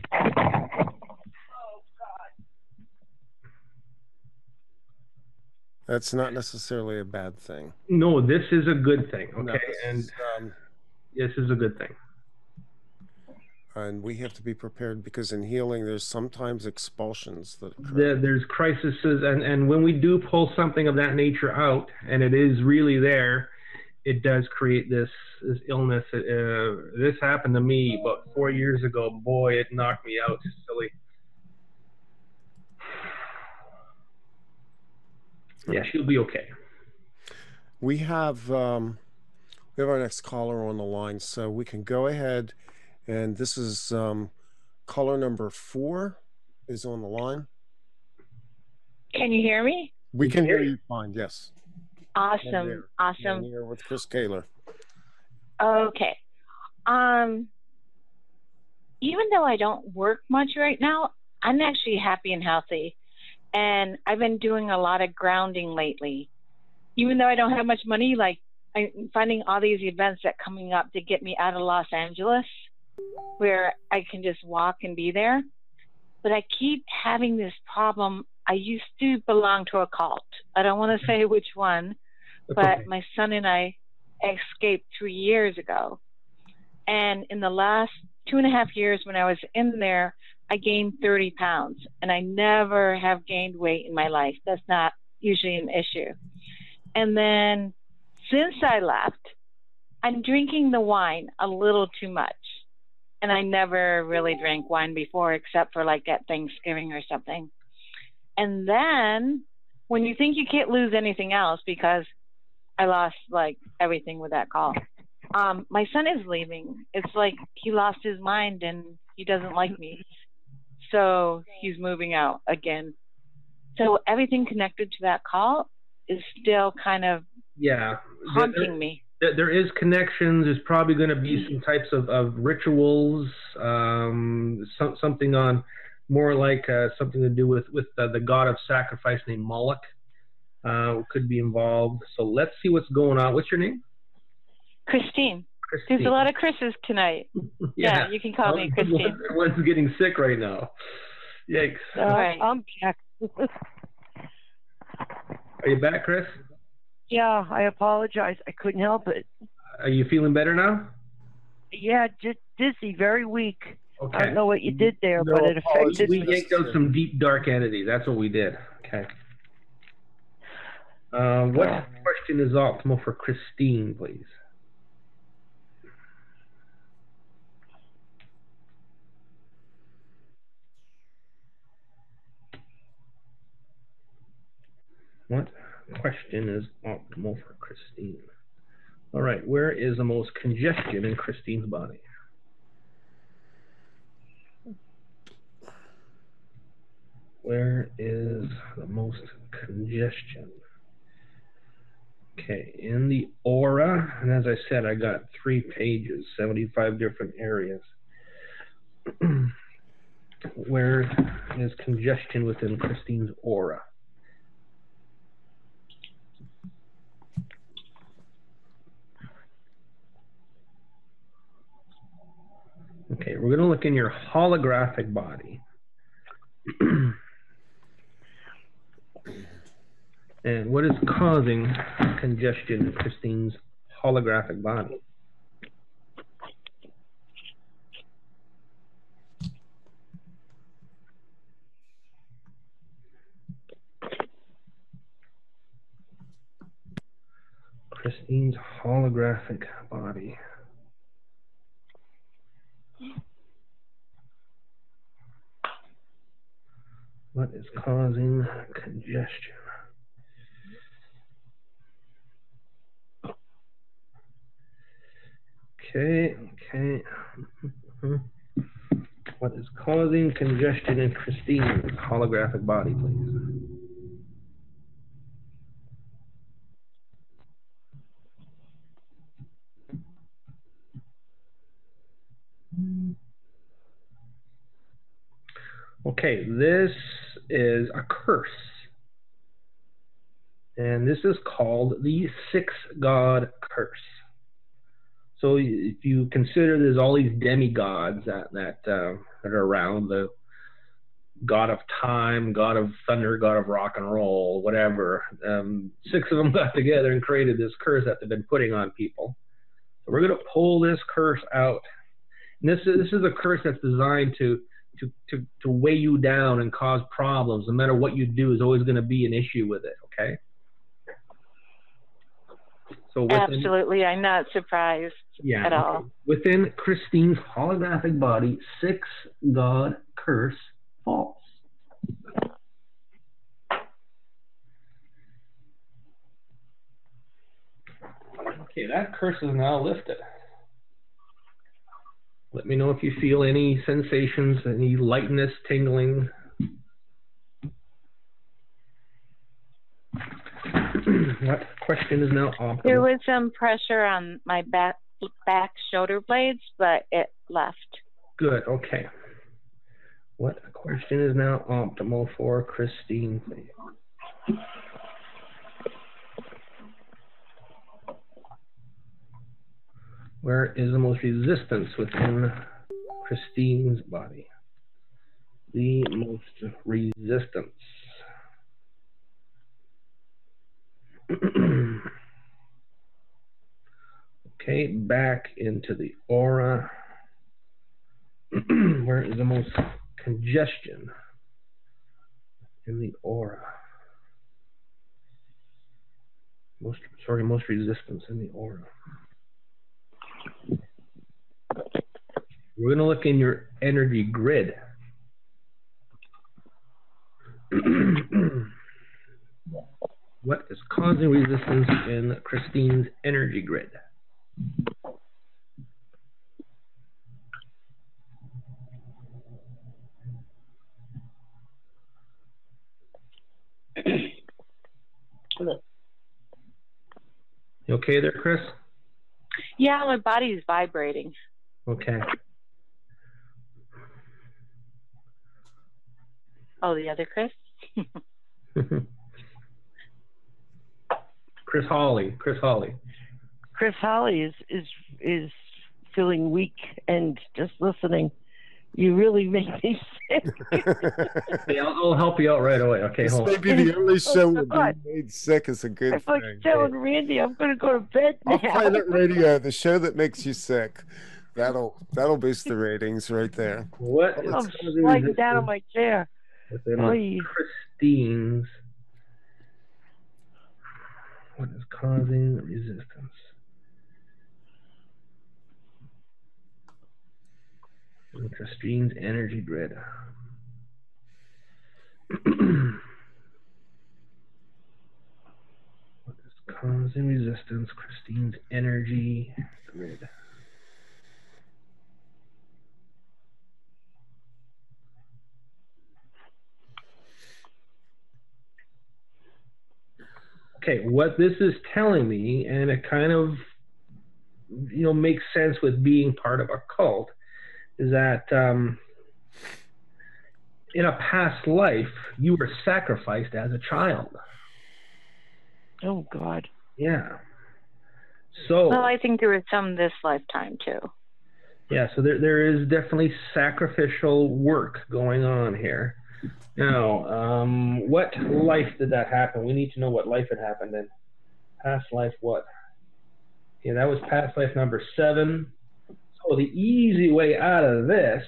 That's not necessarily a bad thing. No, this is a good thing. Okay, No, this and is, um, this is a good thing. and we have to be prepared because in healing, there's sometimes expulsions that occur. There, there's crises, and and when we do pull something of that nature out, and it is really there, it does create this this illness. Uh, this happened to me about four years ago. Boy, it knocked me out. Silly. Yeah, she'll be okay. We have um, we have our next caller on the line, so we can go ahead. And this is um, caller number four is on the line. Can you hear me? We can hear you fine. Yes. Awesome. You're Awesome. here with Chris Kehler. Okay. Um, even though I don't work much right now, I'm actually happy and healthy. And I've been doing a lot of grounding lately. Even though I don't have much money, like I'm finding all these events that are coming up to get me out of Los Angeles where I can just walk and be there. But I keep having this problem. I used to belong to a cult. I don't want to say which one, That's but okay. my son and I escaped three years ago. And in the last two and a half years when I was in there, I gained thirty pounds, and I never have gained weight in my life. That's not usually an issue. And then since I left, I'm drinking the wine a little too much. And I never really drank wine before except for like at Thanksgiving or something. And then when you think you can't lose anything else, because I lost like everything with that call, um, my son is leaving. It's like he lost his mind and he doesn't like me. So he's moving out again. So everything connected to that call is still kind of Yeah. haunting me. There, there is connections. There's probably going to be some types of, of rituals, um, some, something on more like uh, something to do with, with uh, the god of sacrifice named Moloch uh, could be involved. So let's see what's going on. What's your name? Christine. Christine. There's a lot of Chris's tonight. Yeah, you can call me Christine. Everyone's getting sick right now. Yikes. All right. I'm back. Are you back, Chris? Yeah, I apologize. I couldn't help it. Are you feeling better now? Yeah, just dizzy, very weak. Okay. I don't know what you did there, No but it apologies. affected We me. yanked out some deep, dark entities. That's what we did. Okay. Uh, what Uh, question question is optimal for Christine, please? What question is optimal for Christine? All right, where is the most congestion in Christine's body? Where is the most congestion? Okay, in the aura, and as I said, I got three pages, seventy-five different areas. Where is congestion within Christine's aura? Okay, we're going to look in your holographic body. And what is causing congestion in Christine's holographic body? Christine's holographic body. What is causing congestion? Okay, okay. What is causing congestion in Christine's holographic body, please? Okay, this is a curse. And this is called the Six God Curse. So if you consider there's all these demigods that that uh, that are around, the god of time, god of thunder, god of rock and roll, whatever. Um, six of them got together and created this curse that they've been putting on people. So we're going to pull this curse out. And this is this is a curse that's designed to to to to weigh you down and cause problems. No matter what you do, is always going to be an issue with it. Okay. So within, absolutely, I'm not surprised yeah, at all. Within Christine's holographic body, six God curse falls. Okay, that curse is now lifted. Let me know if you feel any sensations, any lightness, tingling. What question is now optimal? There was some pressure on my back, back shoulder blades, but it left. Good, okay. What question is now optimal for Christine, please? Where is the most resistance within Christine's body? The most resistance. Okay, back into the aura. Where is the most congestion in the aura? Most, sorry, most resistance in the aura. We're going to look in your energy grid. What is causing resistance in Christine's energy grid? You okay there, Chris? Yeah, my body is vibrating. Okay. Oh, the other Chris? Chris Hawley. Chris Hawley. Chris Hawley is is is feeling weak and just listening. You really make me sick. Okay, I'll, I'll help you out right away. Okay, This hold may on. be the only show Oh, where God. being made sick is a good I'm like thing. telling Randy I'm going to go to bed now. Off-Planet Radio, the show that makes you sick. That'll that'll boost the ratings right there. What is I'm causing sliding down on resistance my chair. within Oy. Christine's What is causing resistance? Christine's energy grid. What is causing resistance? Christine's energy grid. Okay, what this is telling me, and it kind of, you know, makes sense with being part of a cult, is that um, in a past life, you were sacrificed as a child. Oh, God. Yeah. So. Well, I think there was some this lifetime, too. Yeah, so there, there is definitely sacrificial work going on here. Now, um, what life did that happen? We need to know what life had happened in. Past life what? Yeah, that was past life number seven. So the easy way out of this,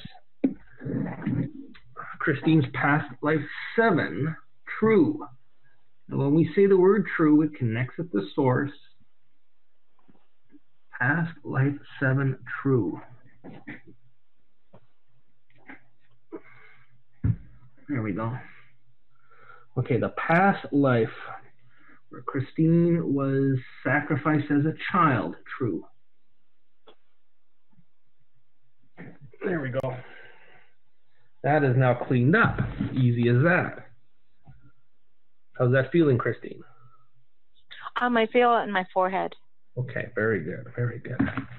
Christine's past life seven, true. And when we say the word true, it connects at the source. Past life seven, true. There we go. Okay, the past life where Christine was sacrificed as a child, true. There we go. That is now cleaned up. Easy as that. How's that feeling, Christine? Um, I feel it in my forehead. Okay, very good, very good.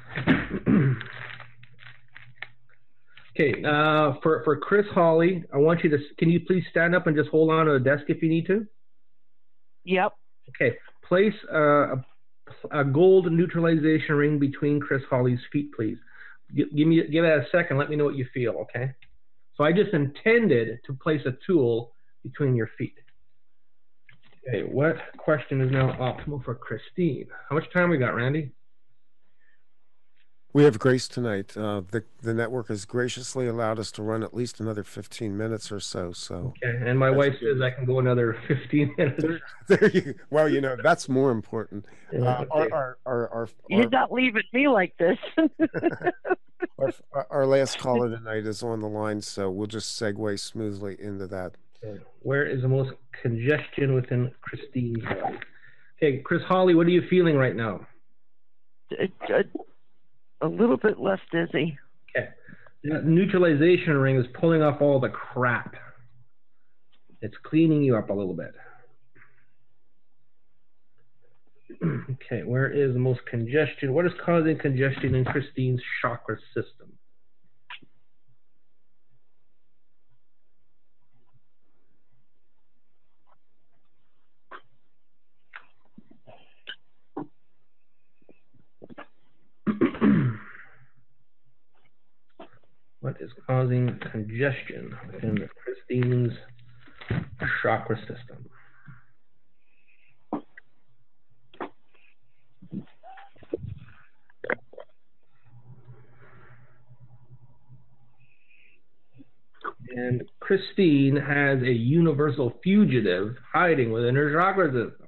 Okay, uh, for, for Chris Hawley, I want you to, can you please stand up and just hold on to the desk if you need to? Yep. Okay, place uh, a, a gold neutralization ring between Chris Hawley's feet, please. G give me, give that a second, let me know what you feel, okay? So I just intended to place a tool between your feet. Okay, what question is now optimal for Christine? How much time we got, Randy? We have grace tonight. Uh, the the network has graciously allowed us to run at least another fifteen minutes or so. So. Okay, and my wife good. says I can go another fifteen minutes. There, there you. Well, you know that's more important. Yeah, uh, okay. our, our, our, our, You're our, not leaving me like this. our, our last caller tonight is on the line, so we'll just segue smoothly into that. Okay. Where is the most congestion within Christine's body? Okay, Chris Hawley, what are you feeling right now? a, a, a little bit less dizzy. Okay. That neutralization ring is pulling off all the crap. It's cleaning you up a little bit. Okay, where is the most congestion? What is causing congestion in Christine's chakra system? What is causing congestion in Christine's chakra system? And Christine has a universal fugitive hiding within her chakra system.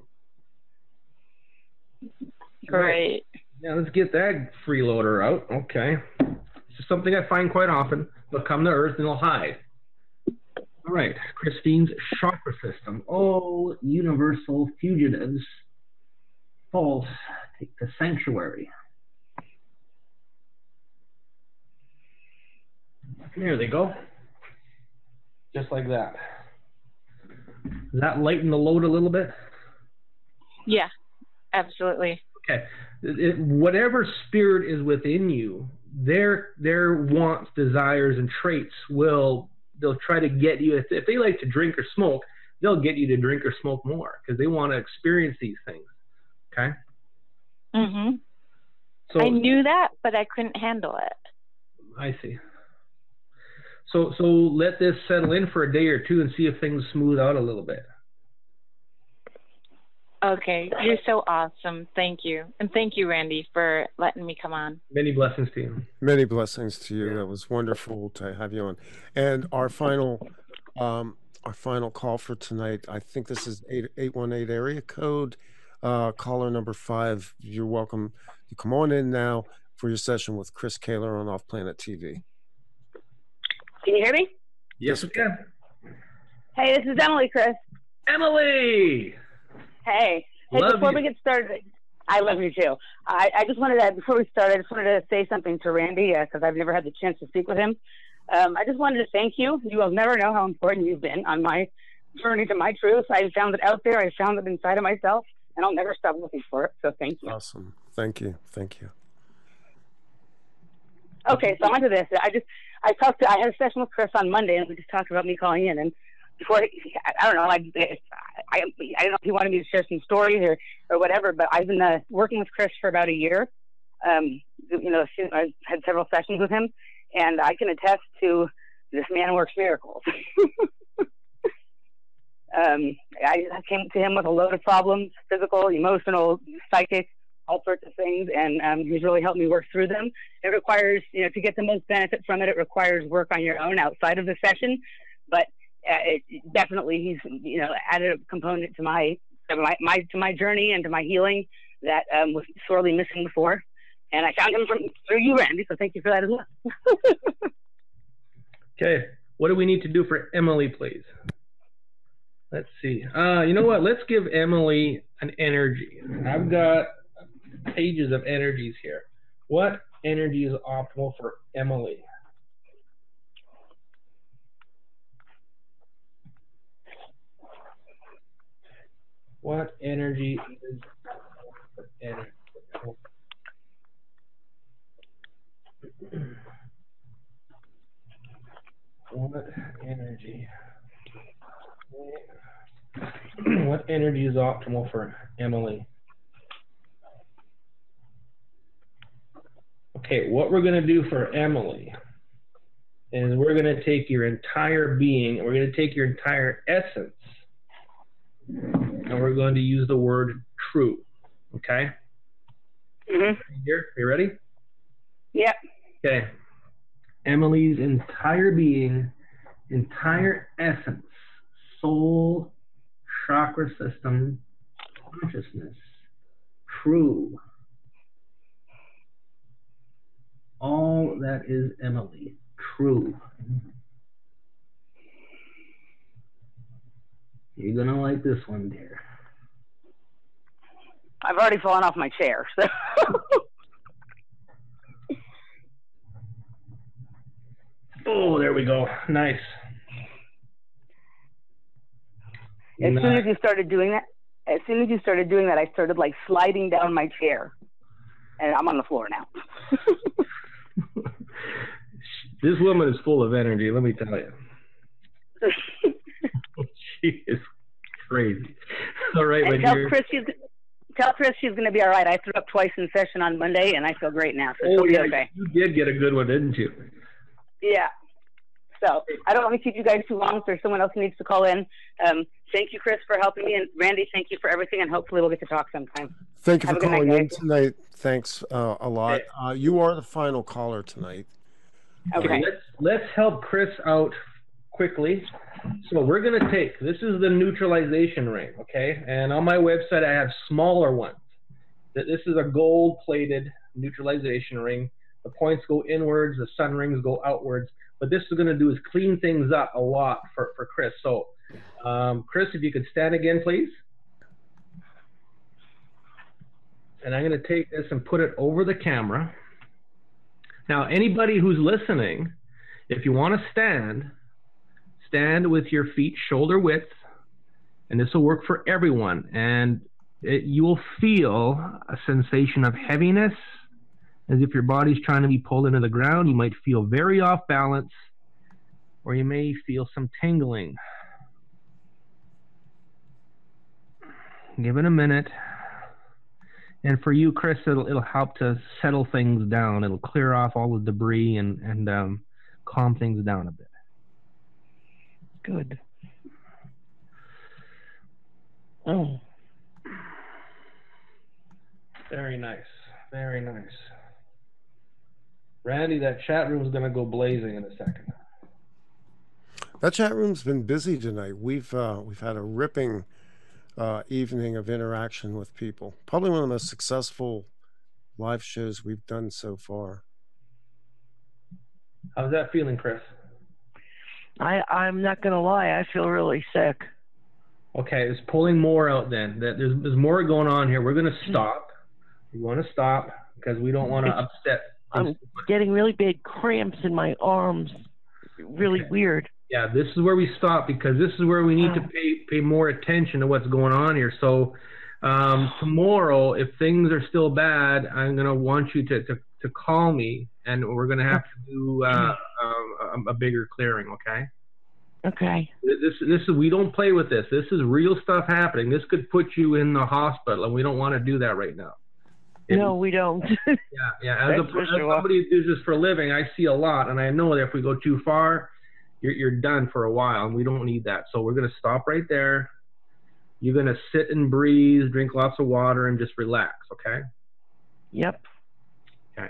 Great. Now let's get that freeloader out. Okay. This is something I find quite often. They'll come to Earth and they'll hide. All right. Christine's chakra system. Oh, universal fugitives. False. Take the sanctuary. There they go. Just like that. Does that lighten the load a little bit? Yeah, absolutely. Okay. It, whatever spirit is within you, their their wants, desires, and traits will, they'll try to get you, if, if they like to drink or smoke, they'll get you to drink or smoke more because they want to experience these things. Okay? Mm-hmm. So, I knew that, but I couldn't handle it. I see. So, so let this settle in for a day or two and see if things smooth out a little bit. Okay, you're so awesome. Thank you. And thank you, Randy, for letting me come on. Many blessings to you. Many blessings to you. That was wonderful to have you on. And our final, um, our final call for tonight. I think this is eight eight one eight area code. Uh, caller number five, you're welcome to come on in now for your session with Chris Kehler on OffPlanet T V. Can you hear me? Yes, we can. Hey, this is Emily, Chris. Emily! Hey. Hey, Love before you. we get started, I love you too. I, I just wanted to, before we start, I just wanted to say something to Randy because uh, I've never had the chance to speak with him. Um, I just wanted to thank you. You will never know how important you've been on my journey to my truth. I found it out there. I found it inside of myself, and I'll never stop looking for it. So thank you. Awesome. Thank you. Thank you. Okay, so on to this. I just, I talked to, I had a session with Chris on Monday, and we just talked about me calling in. And before, I, I don't know, I, I, I don't know if he wanted me to share some stories or, or whatever, but I've been uh, working with Chris for about a year. Um, you know, I've had several sessions with him, and I can attest to this man works miracles. um, I, I came to him with a load of problems, physical, emotional, psychic, all sorts of things, and um, he's really helped me work through them. It requires, you know, to get the most benefit from it, it requires work on your own outside of the session, but uh, it, definitely he's, you know, added a component to my, to my, my, to my journey and to my healing that um, was sorely missing before. And I found him from, through you, Randy, so thank you for that as well. Okay, what do we need to do for Emily, please? Let's see. Uh, you know what? Let's give Emily an energy. I've got pages of energies here. What energy is optimal for Emily? What energy is for energy? What energy? What energy is optimal for Emily? Okay, what we're going to do for Emily is we're going to take your entire being, and we're going to take your entire essence, and we're going to use the word true. Okay? Mm-hmm. Here, you ready? Yep. Okay. Emily's entire being, entire essence, soul, chakra system, consciousness, true. All that is Emily, true. You're gonna like this one, dear. I've already fallen off my chair, so. Oh, there we go. Nice. As nice. soon as you started doing that, as soon as you started doing that, I started like sliding down my chair, and I'm on the floor now. This woman is full of energy, let me tell you. She is crazy. All right, and my tell dear. Chris she's, tell Chris she's going to be all right. I threw up twice in session on Monday, and I feel great now, so Oh, she'll yeah, be okay. You did get a good one, didn't you? Yeah. So I don't want to keep you guys too long. If there's someone else who needs to call in, um, thank you, Chris, for helping me. And Randy, thank you for everything. And hopefully we'll get to talk sometime. Thank you Have for a good calling night, in guys. tonight. Thanks uh, a lot. Uh, you are the final caller tonight. Okay. Okay, let's, let's help Chris out quickly. So we're going to take, this is the neutralization ring, okay? And on my website, I have smaller ones. This is a gold-plated neutralization ring. The points go inwards, the sun rings go outwards. What this is going to do is clean things up a lot for, for Chris. So, um, Chris, if you could stand again, please. And I'm going to take this and put it over the camera. Now, anybody who's listening, if you want to stand, stand with your feet shoulder width, and this will work for everyone. And it, you will feel a sensation of heaviness, as if your body's trying to be pulled into the ground. You might feel very off balance, or you may feel some tingling. Give it a minute. And for you, Chris, it'll, it'll help to settle things down. It'll clear off all the debris and, and um, calm things down a bit. Good. Oh. Very nice. Very nice. Randy, that chat room's going to go blazing in a second. That chat room's been busy tonight. We've uh, we've had a ripping uh, evening of interaction with people. Probably one of the most successful live shows we've done so far. How's that feeling, Chris? I, I'm not going to lie. I feel really sick. Okay, it's pulling more out then. That there's, there's more going on here. We're going to stop. We want to stop because we don't want to upset. I'm getting really big cramps in my arms. Really Okay. weird. Yeah, this is where we stop because this is where we need to pay pay more attention to what's going on here. So um, tomorrow, if things are still bad, I'm going to want you to, to, to call me, and we're going to have to do uh, um, a, a bigger clearing, okay? Okay. This, this is, we don't play with this. This is real stuff happening. This could put you in the hospital, and we don't want to do that right now. It, no, we don't. yeah, yeah. As, a, as somebody who does this for a living, I see a lot, and I know that if we go too far, you're, you're done for a while, and we don't need that. So we're going to stop right there. You're going to sit and breathe, drink lots of water, and just relax, okay? Yep. Okay.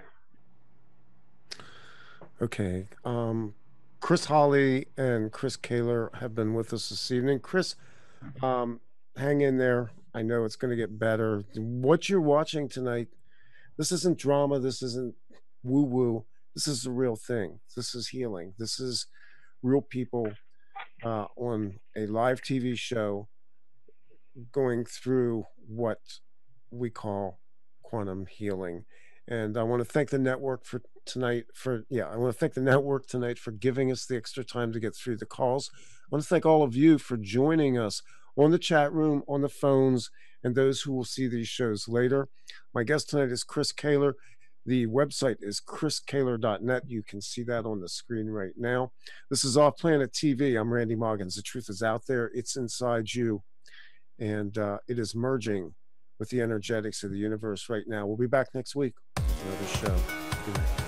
Okay. Um, Chris Holly and Chris Kehler have been with us this evening. Chris, um, hang in there. I know it's going to get better. What you're watching tonight, this isn't drama. This isn't woo-woo. This is the real thing. This is healing. This is real people uh, on a live T V show going through what we call quantum healing. And I want to thank the network for tonight for, yeah, I want to thank the network tonight for giving us the extra time to get through the calls. I want to thank all of you for joining us on the chat room, on the phones, and those who will see these shows later. My guest tonight is Chris Kehler. The website is chris kehler dot net. You can see that on the screen right now. This is Off Planet T V. I'm Randy Maugans. The truth is out there. It's inside you. And uh, it is merging with the energetics of the universe right now. We'll be back next week with another show. Good night.